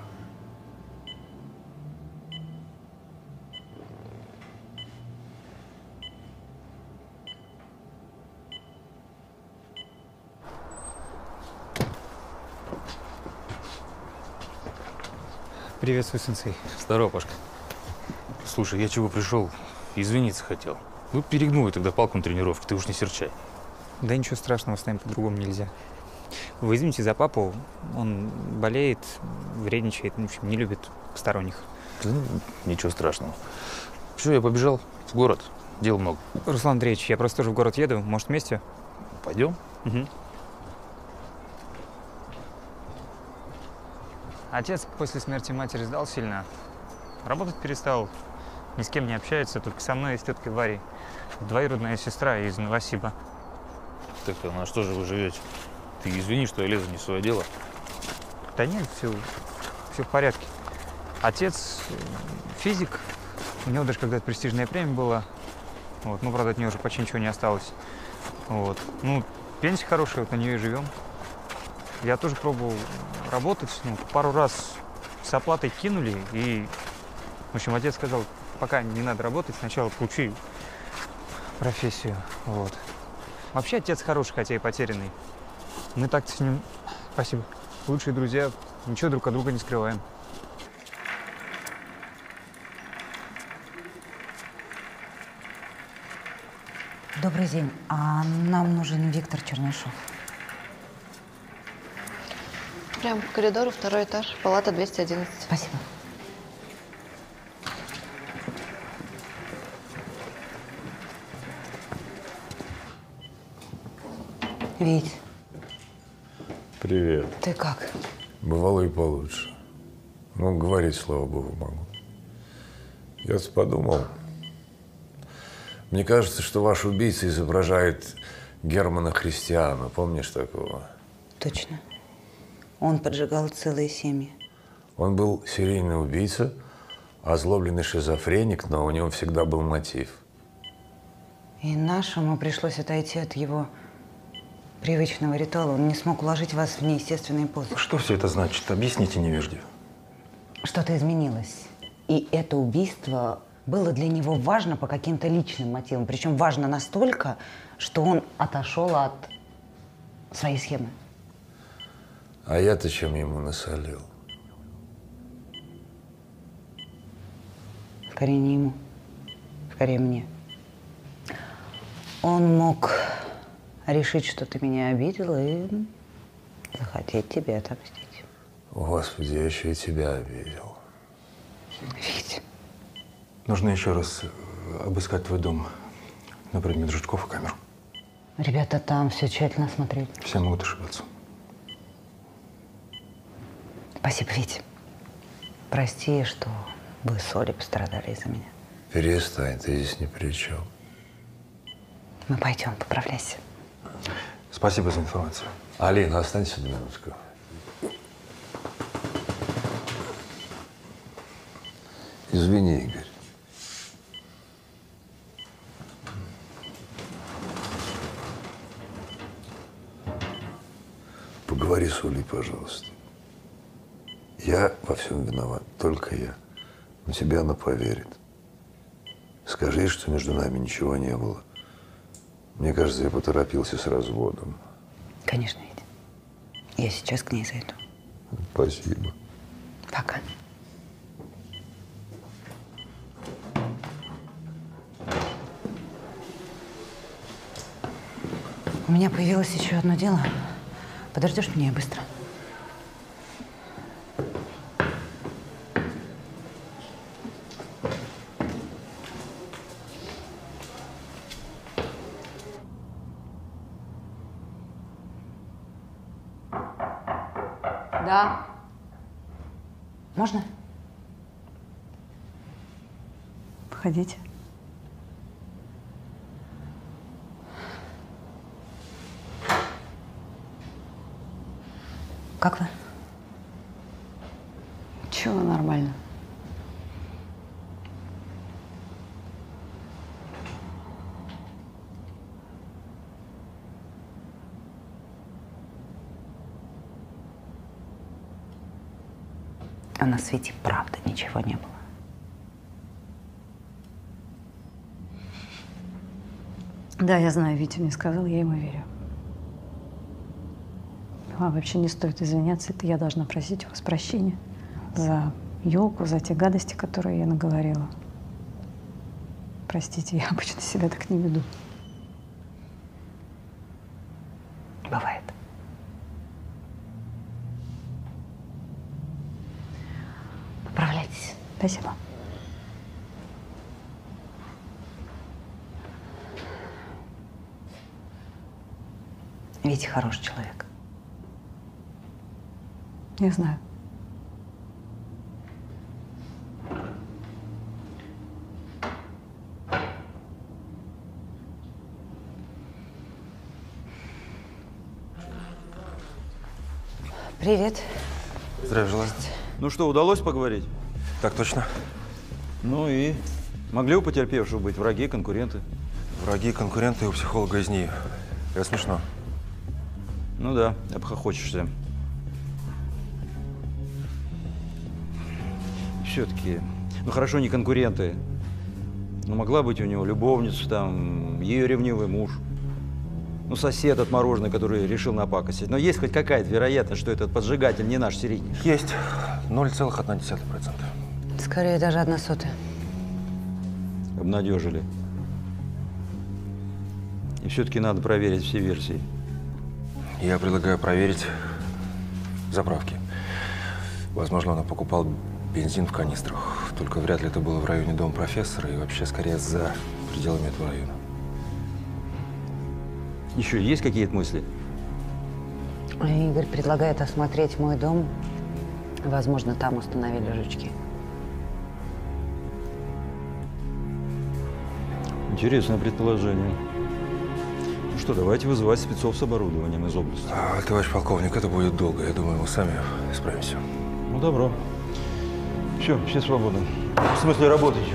Приветствую, сенсей. Здорово, Пашка. Слушай, я чего пришел? Извиниться хотел. Ну, перегнул я тогда палку на тренировке, ты уж не серчай. Да ничего страшного, с нами по-другому нельзя. Вы извините за папу, он болеет, вредничает, в общем, не любит посторонних. Да, ничего страшного. Все, я побежал в город, дел много. Руслан Андреевич, я просто тоже в город еду, может, вместе? Пойдем? Угу. Отец после смерти матери сдал сильно. Работать перестал, ни с кем не общается, только со мной и с теткой Варей. Двоюродная сестра из Новосиба. Так, а на что же вы живете? Ты извини, что я лезу не в свое дело. Да нет, все, все в порядке. Отец физик, у него даже когда-то престижная премия была. Вот, ну, правда, от нее уже почти ничего не осталось. Вот. Ну, пенсия хорошая, вот на нее и живем. Я тоже пробовал работать, ну, пару раз с оплатой кинули, и, в общем, отец сказал, пока не надо работать, сначала получи профессию, вот. Вообще отец хороший, хотя и потерянный. Мы так с ним, спасибо, лучшие друзья, ничего друг от друга не скрываем. Добрый день. А нам нужен Виктор Чернышов. Прямо по коридору, второй этаж, палата двести одиннадцать. Спасибо. Вить. Привет. Ты как? Бывало и получше. Ну, говорить, слава богу, могу. Я подумал. Мне кажется, что ваш убийца изображает Германа Христиана. Помнишь такого? Точно. Он поджигал целые семьи. Он был серийный убийца, озлобленный шизофреник, но у него всегда был мотив. И нашему пришлось отойти от его привычного ритуала. Он не смог уложить вас в неестественные позы. Что все это значит? Объясните невежде. Что-то изменилось. И это убийство было для него важно по каким-то личным мотивам. Причем важно настолько, что он отошел от своей схемы. А я-то чем ему насолил? Скорее не ему, скорее мне. Он мог решить, что ты меня обидел, и захотеть тебе отомстить. Господи, я еще и тебя обидел. Вить. Нужно еще раз обыскать твой дом на предмет жучков и камер. Ребята там все тщательно осмотрели. Все могут ошибаться. Спасибо, Вить. Прости, что вы с Олей пострадали из-за меня. Перестань, ты здесь ни при чем. Мы пойдем, поправляйся. Спасибо за информацию. Алина, останься на минутку. Извини, Игорь. Поговори с Олей, пожалуйста. Я во всем виноват, только я. Но тебе она поверит. Скажи ей, что между нами ничего не было. Мне кажется, я поторопился с разводом. Конечно, Витя. Я сейчас к ней зайду. Спасибо. Пока. У меня появилось еще одно дело. Подождешь меня быстро? Да. Можно? Входите. Как вы? Чего, нормально. А на свете правда ничего не было. Да, я знаю, Витя мне сказал, я ему верю. Вам вообще не стоит извиняться, это я должна просить у вас прощения за елку, за те гадости, которые я наговорила. Простите, я обычно себя так не веду. Бывает. Поправляйтесь. Спасибо. Витя хороший человек. Я знаю. Привет. Здравия желаю. Ну что, удалось поговорить? Так точно. Ну и? Могли у потерпевшего быть враги, конкуренты? Враги, конкуренты у психолога из НИИ. Это смешно. Ну да, обхохочешься. Все-таки, ну хорошо, не конкуренты. Но могла быть у него любовница, там, ее ревнивый муж. Ну, сосед отмороженный, который решил напакостить. Но есть хоть какая-то вероятность, что этот поджигатель не наш серийник? Есть. ноль целых одна десятая процента. Скорее, даже одна сотая. Обнадежили. И все-таки надо проверить все версии. Я предлагаю проверить заправки. Возможно, он покупал бензин в канистрах. Только вряд ли это было в районе дома профессора и вообще скорее за пределами этого района. Еще есть какие-то мысли? Игорь предлагает осмотреть мой дом. Возможно, там установили жучки. Интересное предположение. Ну что, давайте вызывать спецов с оборудованием из области. А, товарищ полковник, это будет долго. Я думаю, мы сами справимся. Ну, добро. Все, все свободны. В смысле, работайте.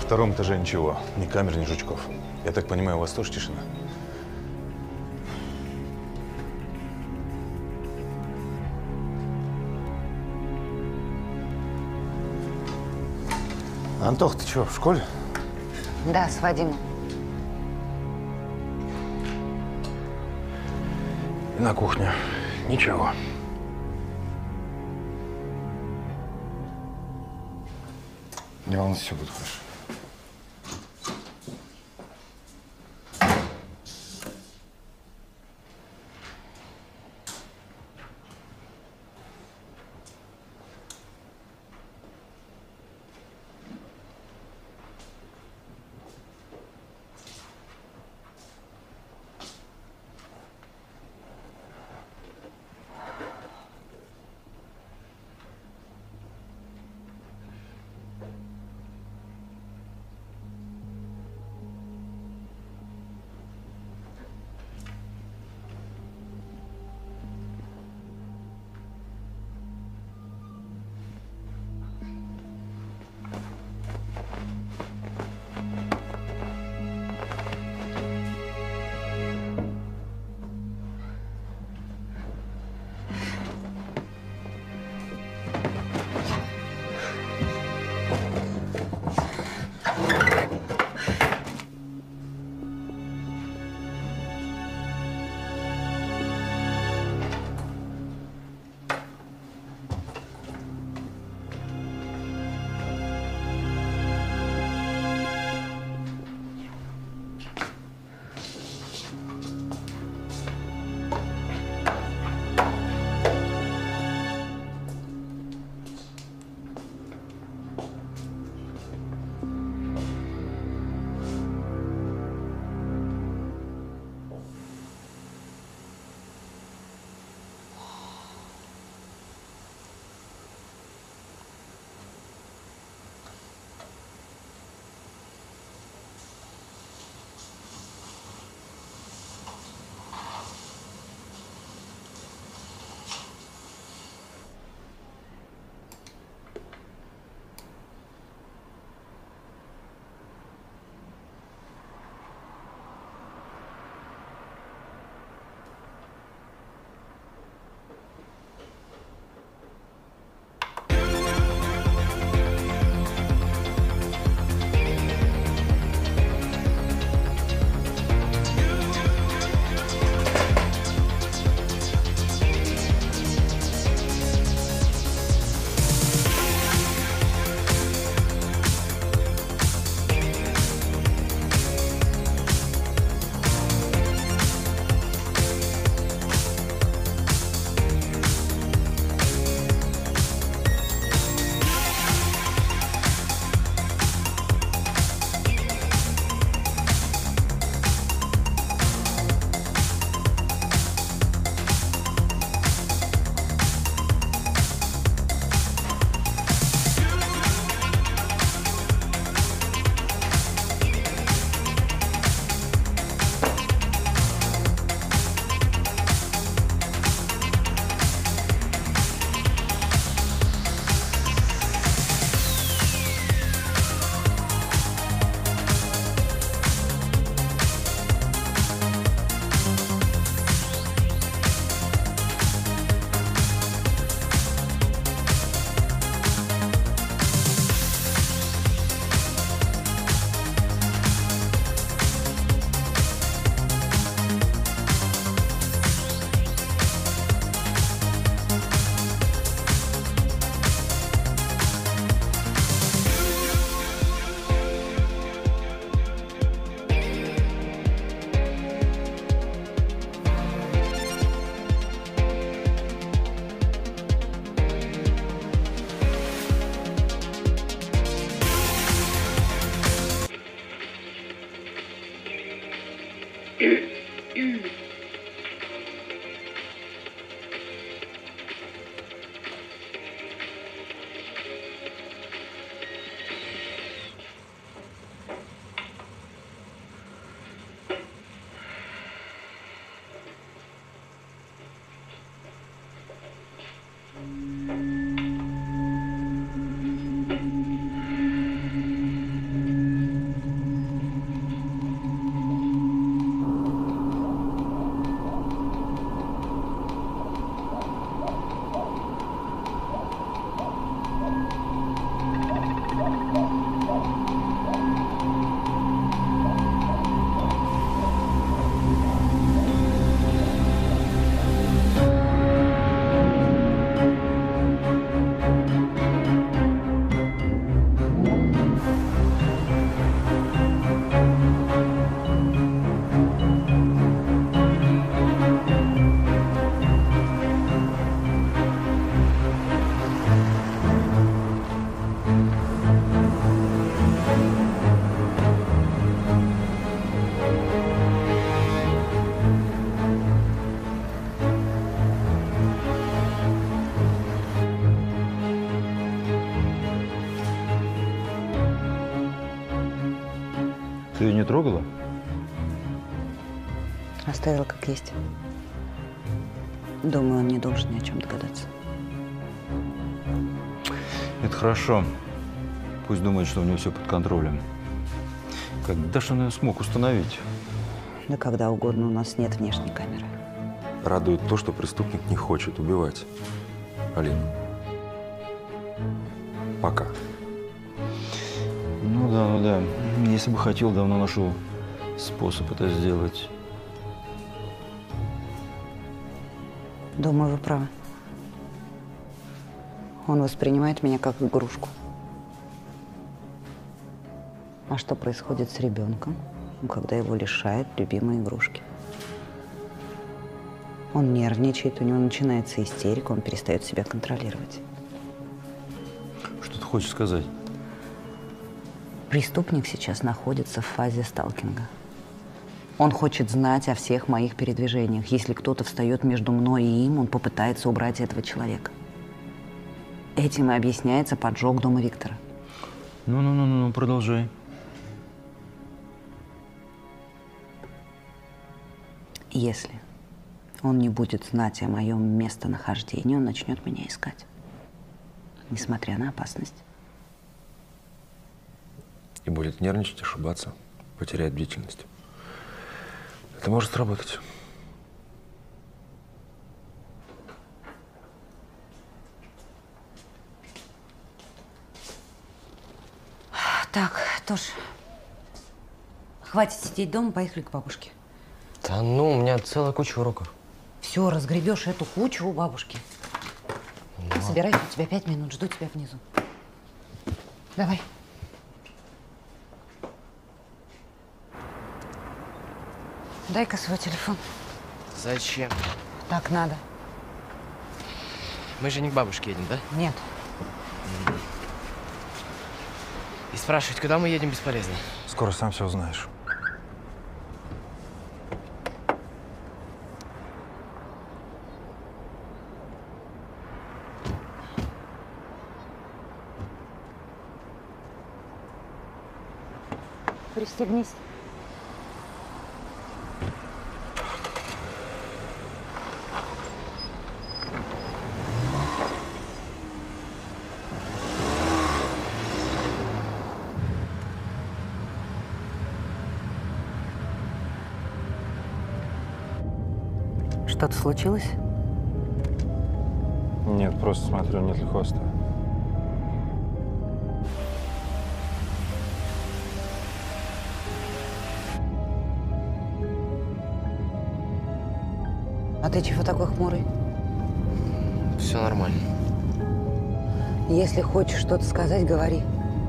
втором этаже ничего. Ни камер, ни жучков. Я так понимаю, у вас тоже тишина? Антох, ты что, в школе? Да, с Вадимом. И на кухне. Ничего. Не волнуйся, все будет хорошо. Ты ее не трогала? Оставила как есть. Думаю, он не должен ни о чем догадаться. Это хорошо. Пусть думает, что у него все под контролем. Когда же он ее смог установить? Да когда угодно, у нас нет внешней камеры. Радует то, что преступник не хочет убивать Алину. Пока. Ну да, ну да. Если бы хотел, давно нашел способ это сделать. Думаю, вы правы. Он воспринимает меня как игрушку. А что происходит с ребенком, когда его лишают любимой игрушки? Он нервничает, у него начинается истерика, он перестает себя контролировать. Что ты хочешь сказать? Преступник сейчас находится в фазе сталкинга. Он хочет знать о всех моих передвижениях. Если кто-то встает между мной и им, он попытается убрать этого человека. Этим и объясняется поджог дома Виктора. Ну-ну-ну, продолжай. Если он не будет знать о моем местонахождении, он начнет меня искать, несмотря на опасность. И будет нервничать, ошибаться, потерять бдительность. Это может сработать. Так, Тош, хватит сидеть дома, поехали к бабушке. Да ну, у меня целая куча уроков. Все, разгребешь эту кучу у бабушки. Ну. Собирайся, у тебя пять минут, жду тебя внизу. Давай. Дай-ка свой телефон. Зачем? Так надо. Мы же не к бабушке едем, да? Нет. И спрашивать, куда мы едем, бесполезно. Скоро сам все узнаешь. Пристегнись. Что-то случилось? Нет, просто смотрю, нет ли хоста. А ты чего такой хмурый? Все нормально. Если хочешь что-то сказать, говори.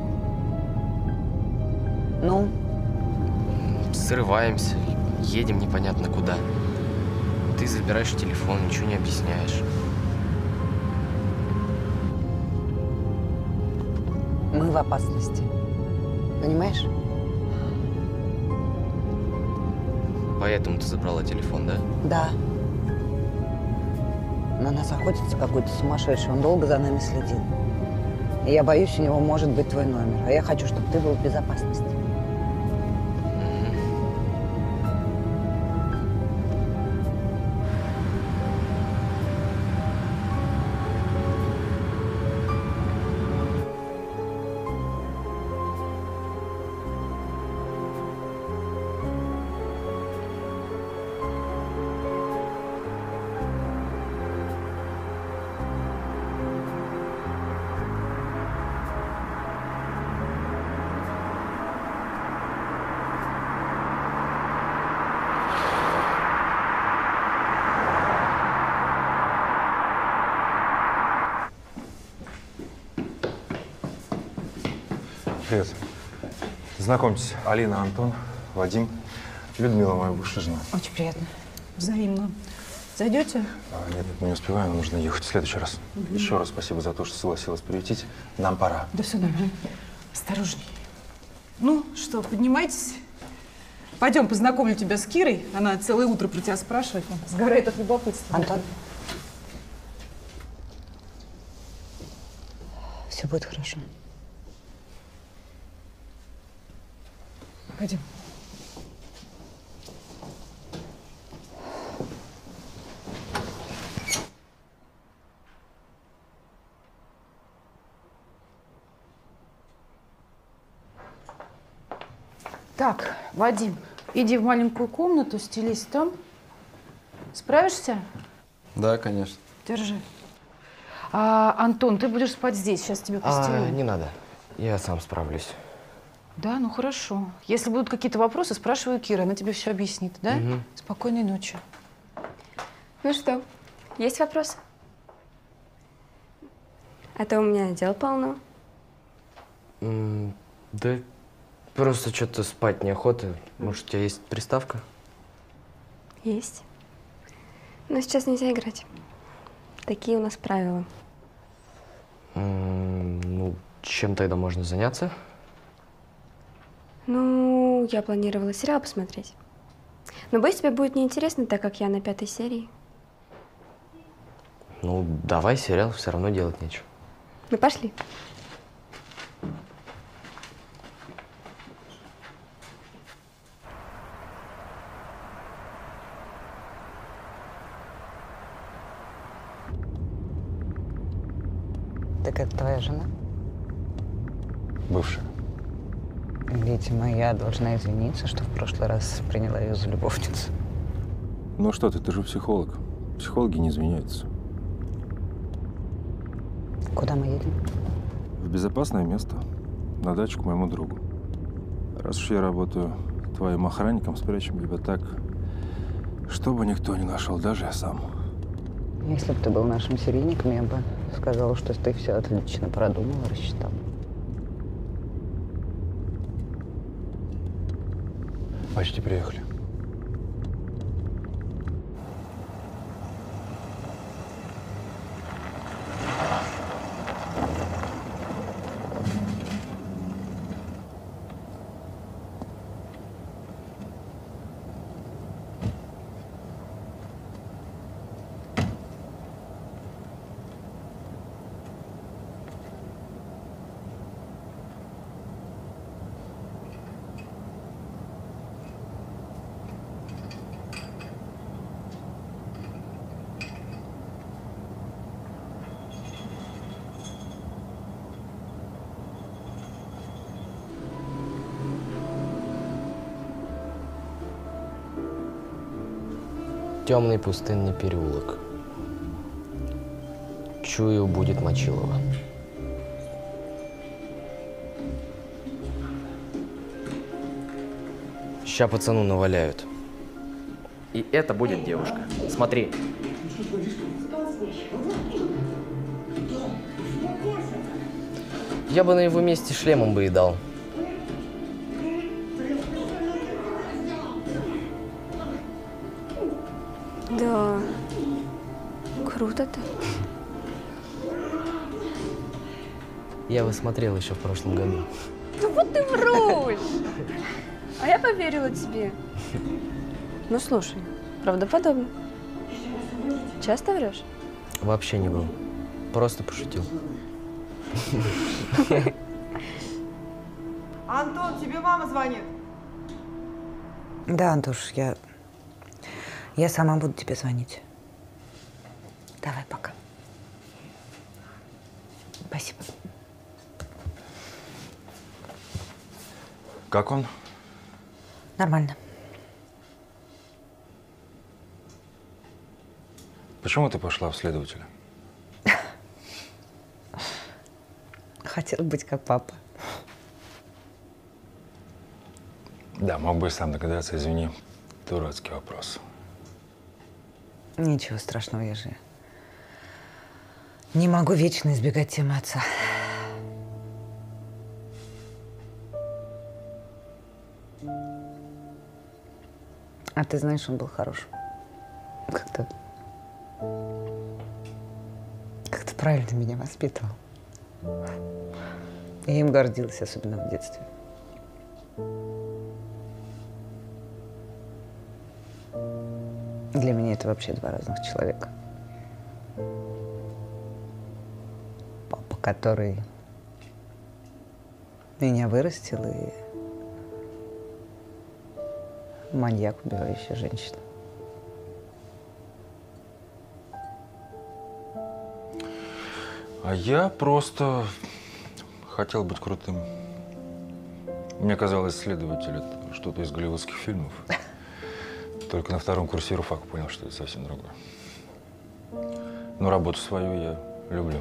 Ну? Срываемся, едем непонятно куда. Ты забираешь телефон, ничего не объясняешь. Мы в опасности. Понимаешь? Поэтому ты забрала телефон, да? Да. На нас охотится какой-то сумасшедший, он долго за нами следил. И я боюсь, у него может быть твой номер. А я хочу, чтобы ты был в безопасности. Привет. Знакомьтесь, Алина, Антон, Вадим, Людмила, моя бывшая жена. Очень приятно. Взаимно. Зайдете? А, нет, нет, мы не успеваем, нужно ехать в следующий раз. Мгм. Еще раз спасибо за то, что согласилась приютить. Нам пора. Да все нормально. Осторожней. Ну что, поднимайтесь. Пойдем, познакомлю тебя с Кирой. Она целое утро про тебя спрашивает. Она сгорает от любопытства. Антон. Все будет хорошо. Пойдем. Так, Вадим, иди в маленькую комнату, стелись там. Справишься? Да, конечно. Держи. А, Антон, ты будешь спать здесь. Сейчас тебе постелю. А, не надо. Я сам справлюсь. Да, ну хорошо. Если будут какие-то вопросы, спрашивай у Киры. Она тебе все объяснит, да? Угу. Спокойной ночи. Ну что, есть вопросы? А то у меня дел полно. М, Да просто что-то спать неохота. Может, у тебя есть приставка? Есть. Но сейчас нельзя играть. Такие у нас правила. М, Ну, чем тогда можно заняться? Ну, я планировала сериал посмотреть. Но боюсь, тебе будет неинтересно, так как я на пятой серии. Ну, давай сериал, все равно делать нечего. Ну, пошли. Так это твоя жена? Бывшая. Видимо, я должна извиниться, что в прошлый раз приняла ее за любовницу. Ну что ты, ты же психолог. Психологи не изменяются. Куда мы едем? В безопасное место. На дачу к моему другу. Раз уж я работаю твоим охранником, спрячем тебя так, чтобы никто не нашел, даже я сам. Если бы ты был нашим серийником, я бы сказала, что ты все отлично продумал, рассчитал. Почти приехали. Темный пустынный переулок. Чую, будет Мочилово. Ща пацану наваляют. И это будет девушка. Смотри. Я бы на его месте шлемом бы и дал. Да, круто-то. Я его смотрел еще в прошлом году. Ну вот ты врешь! А я поверила тебе. Ну слушай, правдоподобно. Часто врешь? Вообще не был. Просто пошутил. Антон, тебе мама звонит. Да, Антош, я... Я сама буду тебе звонить. Давай, пока. Спасибо. Как он? Нормально. Почему ты пошла в следователя? Хотела быть как папа. Да, мог бы и сам догадаться, извини. Дурацкий вопрос. Ничего страшного, я же не могу вечно избегать темы отца. А ты знаешь, он был хорош. Как-то... Как-то правильно меня воспитывал. Я им гордилась, особенно в детстве. Для меня это вообще два разных человека. Папа, который меня вырастил и маньяк, убивающий женщину. А я просто хотел быть крутым. Мне казалось, следователь – это что-то из голливудских фильмов. Только на втором курсе юрфака понял, что это совсем другое. Но работу свою я люблю.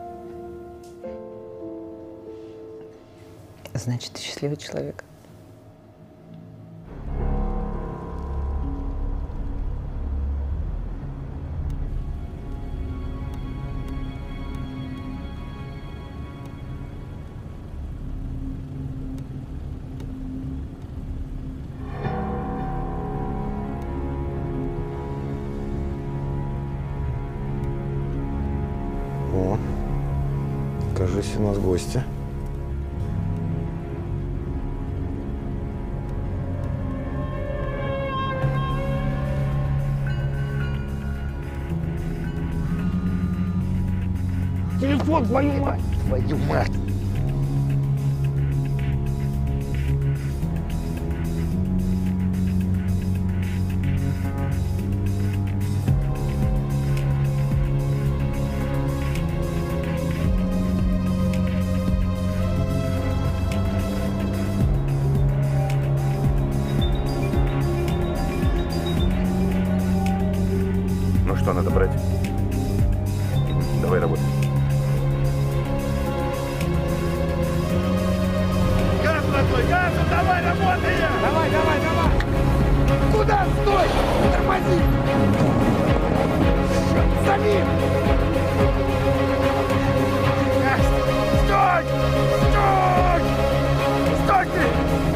Значит, ты счастливый человек. О, кажись, у нас гости. Телефон, твою мать! Твою мать! Ну что, надо брать? Давай работай. Газ на твой, газ, давай, работай! Давай, давай, давай! Куда? Стой! Тормози! За ним! Стой! Стой! Стой ты!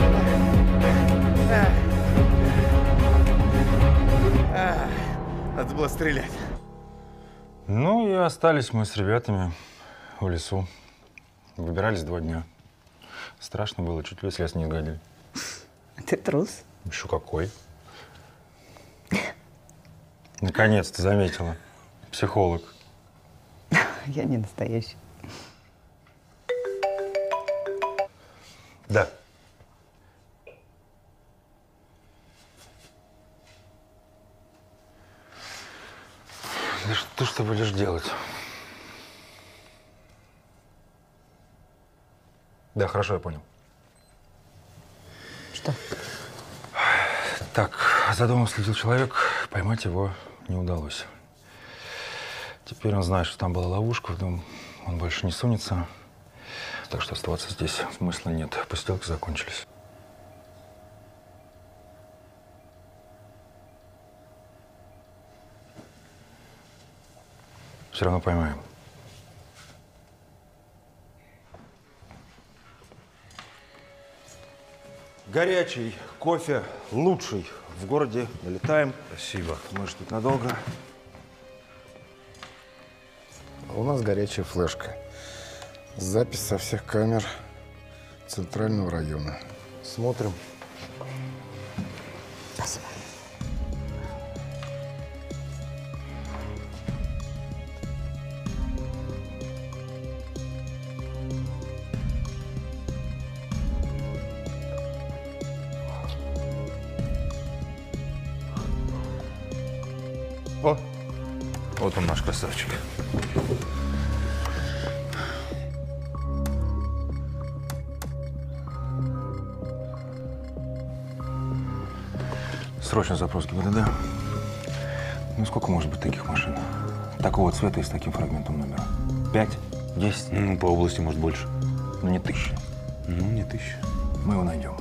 Надо было стрелять. Ну и остались мы с ребятами в лесу. Выбирались два дня. Страшно было, чуть весь лес не сгодили. Ты трус? Еще какой. Наконец-то заметила. Психолог. Я не настоящий. Да. Да что ж ты будешь делать? Да, хорошо, я понял. Что? Так, за домом следил человек, поймать его не удалось. Теперь он знает, что там была ловушка, в дом он больше не сунется. Так что оставаться здесь смысла нет. Посиделки закончились. Все равно поймаем. Горячий кофе лучший в городе. Налетаем. Спасибо. Может, тут надолго. У нас горячая флешка. Запись со всех камер центрального района. Смотрим. Спасибо. О, вот он наш красавчик. Срочно запрос ГИБДД. Ну сколько может быть таких машин? Такого цвета и с таким фрагментом номера? Пять? Десять? Ну, по области, может, больше. Ну, не тысячи. Ну, не тысячи. Мы его найдем.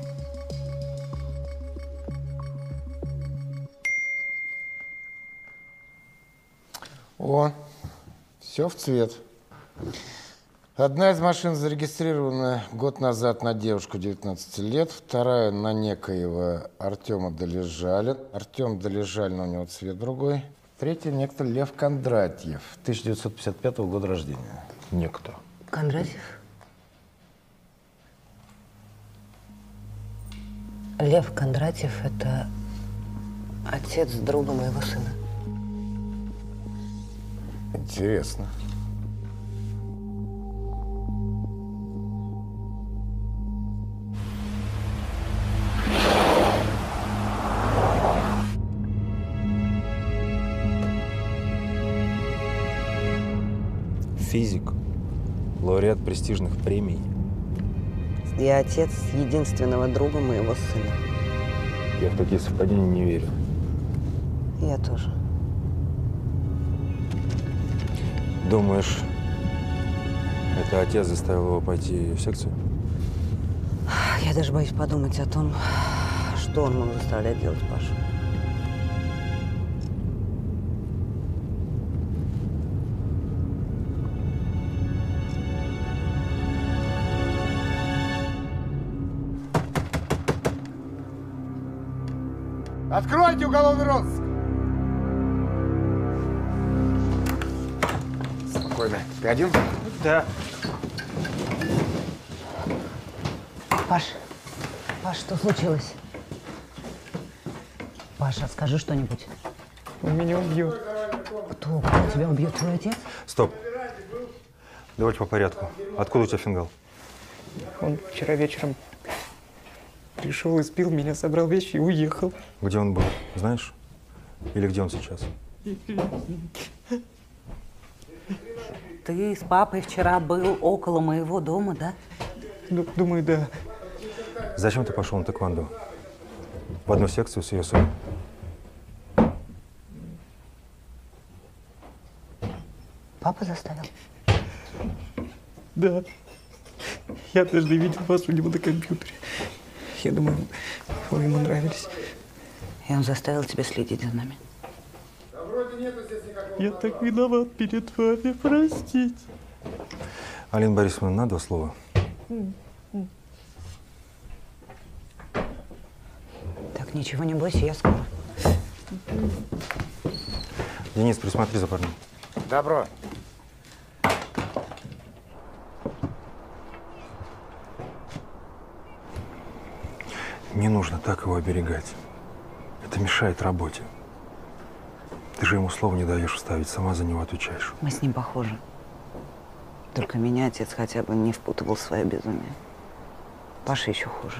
О, все в цвет. Одна из машин зарегистрирована год назад на девушку девятнадцати лет, вторая на некоего Артема Долежалина. Артем Долежалин, у него цвет другой. Третья некто Лев Кондратьев, тысяча девятьсот пятьдесят пятого года рождения. Некто. Кондратьев? Лев Кондратьев – это отец друга моего сына. Интересно. физик, лауреат престижных премий. Я отец единственного друга моего сына. Я в такие совпадения не верю. Я тоже. Думаешь, это отец заставил его пойти в секцию? Я даже боюсь подумать о том, что он мог заставлять делать Пашу. Откройте уголовный розыск! Спокойно. Ты один? Да. Паш, Паш, что случилось? Паша, скажи что-нибудь. Он меня убьет. Кто? Кто тебя убьет? Твой отец? Стоп. Давайте по порядку. Откуда у тебя фингал? Он вчера вечером пришел, испил меня, собрал вещи и уехал. Где он был, знаешь? Или где он сейчас? Ты с папой вчера был около моего дома, да? Думаю, да. Зачем ты пошел на тэквондо? В одну секцию с ее сыном? Папа заставил? Да. Я однажды видел вас у него на компьютере. Я думаю, вы ему нравились. И он заставил тебя следить за нами? Я так виноват перед вами, простите. Алина Борисовна, на два слова. Так, ничего не бойся, я скоро. Денис, присмотри за парнем. Добро. Не нужно так его оберегать. Это мешает работе. Ты же ему слова не даешь вставить, сама за него отвечаешь. Мы с ним похожи. Только меня отец хотя бы не впутывал в свое безумие. Паша еще хуже.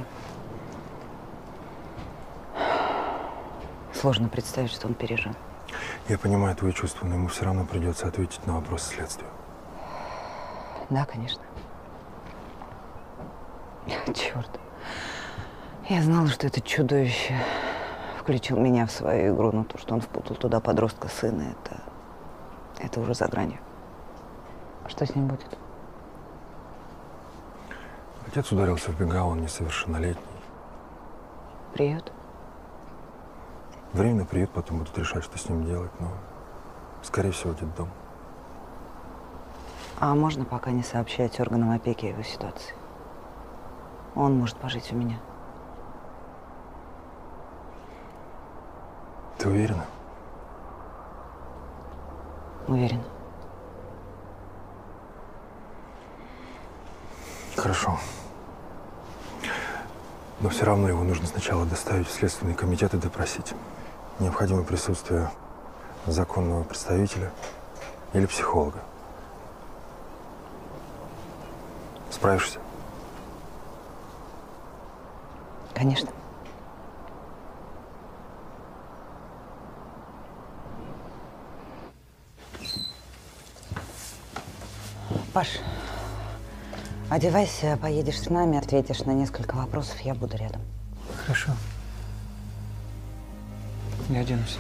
Сложно представить, что он пережил. Я понимаю твои чувства, но ему все равно придется ответить на вопросы следствия. Да, конечно. Черт. Я знала, что это чудовище включил меня в свою игру, но то, что он впутал туда подростка сына, это, это уже за гранью. Что с ним будет? Отец ударился в бега, он несовершеннолетний. Приют? Временный приют, потом будут решать, что с ним делать, но, скорее всего, детдом. А можно пока не сообщать органам опеки о его ситуации? Он может пожить у меня. Ты уверена? Уверена. Хорошо. Но все равно его нужно сначала доставить в Следственный комитет и допросить. Необходимо присутствие законного представителя или психолога. Справишься? Конечно. Паш, одевайся, поедешь с нами, ответишь на несколько вопросов, я буду рядом. Хорошо. Я оденусь.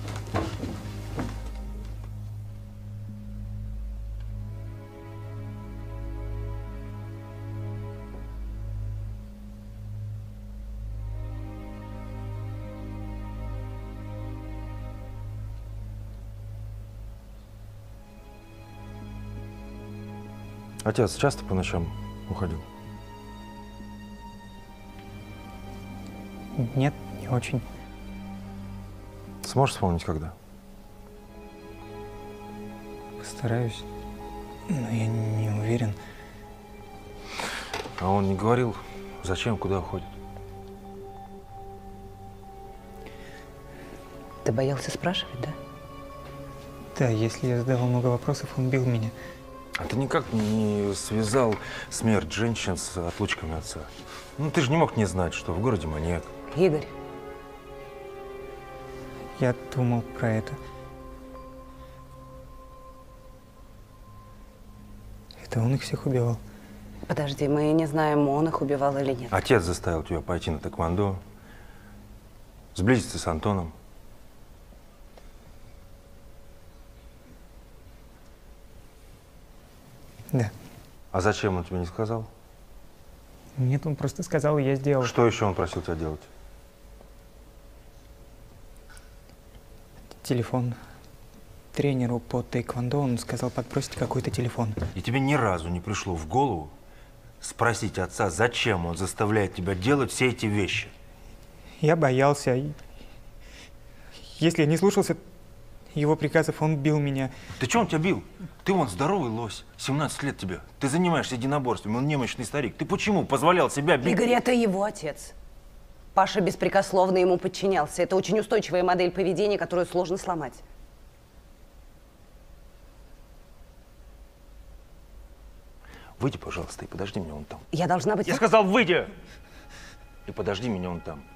Отец часто по ночам уходил? Нет, не очень. Сможешь вспомнить, когда? Постараюсь, но я не уверен. А он не говорил, зачем, куда уходит? Ты боялся спрашивать, да? Да, если я задавал много вопросов, он бил меня. А ты никак не связал смерть женщин с отлучками отца? Ну, ты же не мог не знать, что в городе маньяк. Игорь. Я думал про это. Это он их всех убивал. Подожди, мы не знаем, он их убивал или нет. Отец заставил тебя пойти на тэквондо, сблизиться с Антоном. Да. А зачем он тебе не сказал? Нет, он просто сказал, и я сделал. Что еще он просил тебя делать? Телефон тренеру по тэквондо, он сказал подбросить какой-то телефон. И тебе ни разу не пришло в голову спросить отца, зачем он заставляет тебя делать все эти вещи? Я боялся. Если я не слушался его приказов, он бил меня. Ты чего он тебя бил? Ты вон здоровый лось, семнадцать лет тебе. Ты занимаешься единоборством, он немощный старик. Ты почему позволял себя бить? Игорь, это его отец. Паша беспрекословно ему подчинялся. Это очень устойчивая модель поведения, которую сложно сломать. Выйди, пожалуйста, и подожди меня вон там. Я должна быть… Я сказал, выйди! И подожди меня вон там.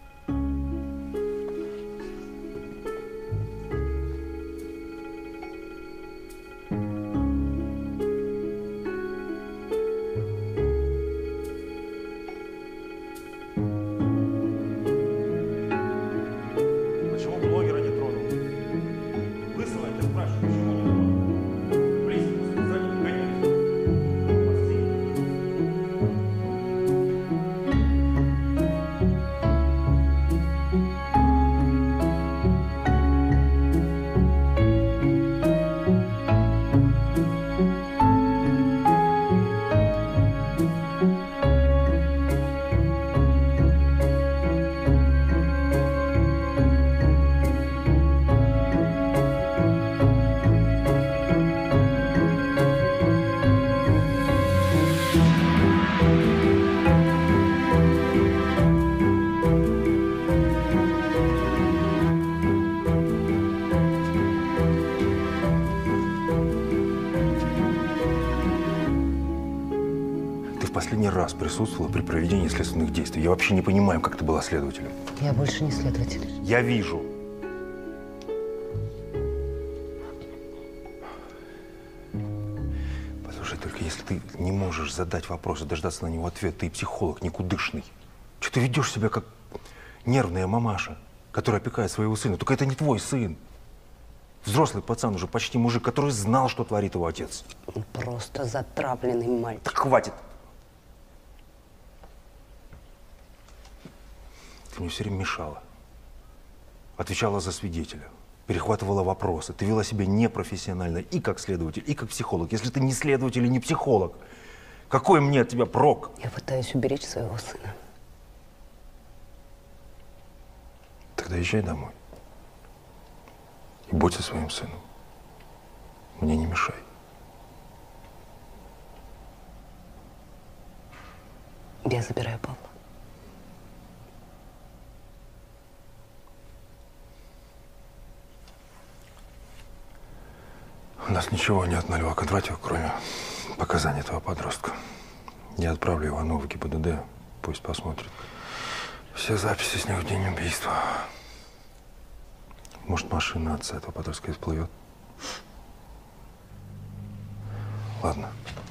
Раз присутствовала при проведении следственных действий. Я вообще не понимаю, как ты была следователем. Я больше не следователь. Я вижу. Послушай, только если ты не можешь задать вопрос и дождаться на него ответ, ты психолог никудышный. Что ты ведешь себя как нервная мамаша, которая опекает своего сына? Только это не твой сын. Взрослый пацан, уже почти мужик, который знал, что творит его отец. Он просто затравленный мальчик. Так хватит. Ты мне все время мешала. Отвечала за свидетеля. Перехватывала вопросы. Ты вела себя непрофессионально и как следователь, и как психолог. Если ты не следователь и не психолог, какой мне от тебя прок? Я пытаюсь уберечь своего сына. Тогда езжай домой. И будь со своим сыном. Мне не мешай. Я забираю Павла. У нас ничего нет на Льва Кондратьева, кроме показаний этого подростка. Я отправлю Иванову в ГИБДД, пусть посмотрит все записи с него в день убийства. Может, машина отца этого подростка всплывет. Ладно.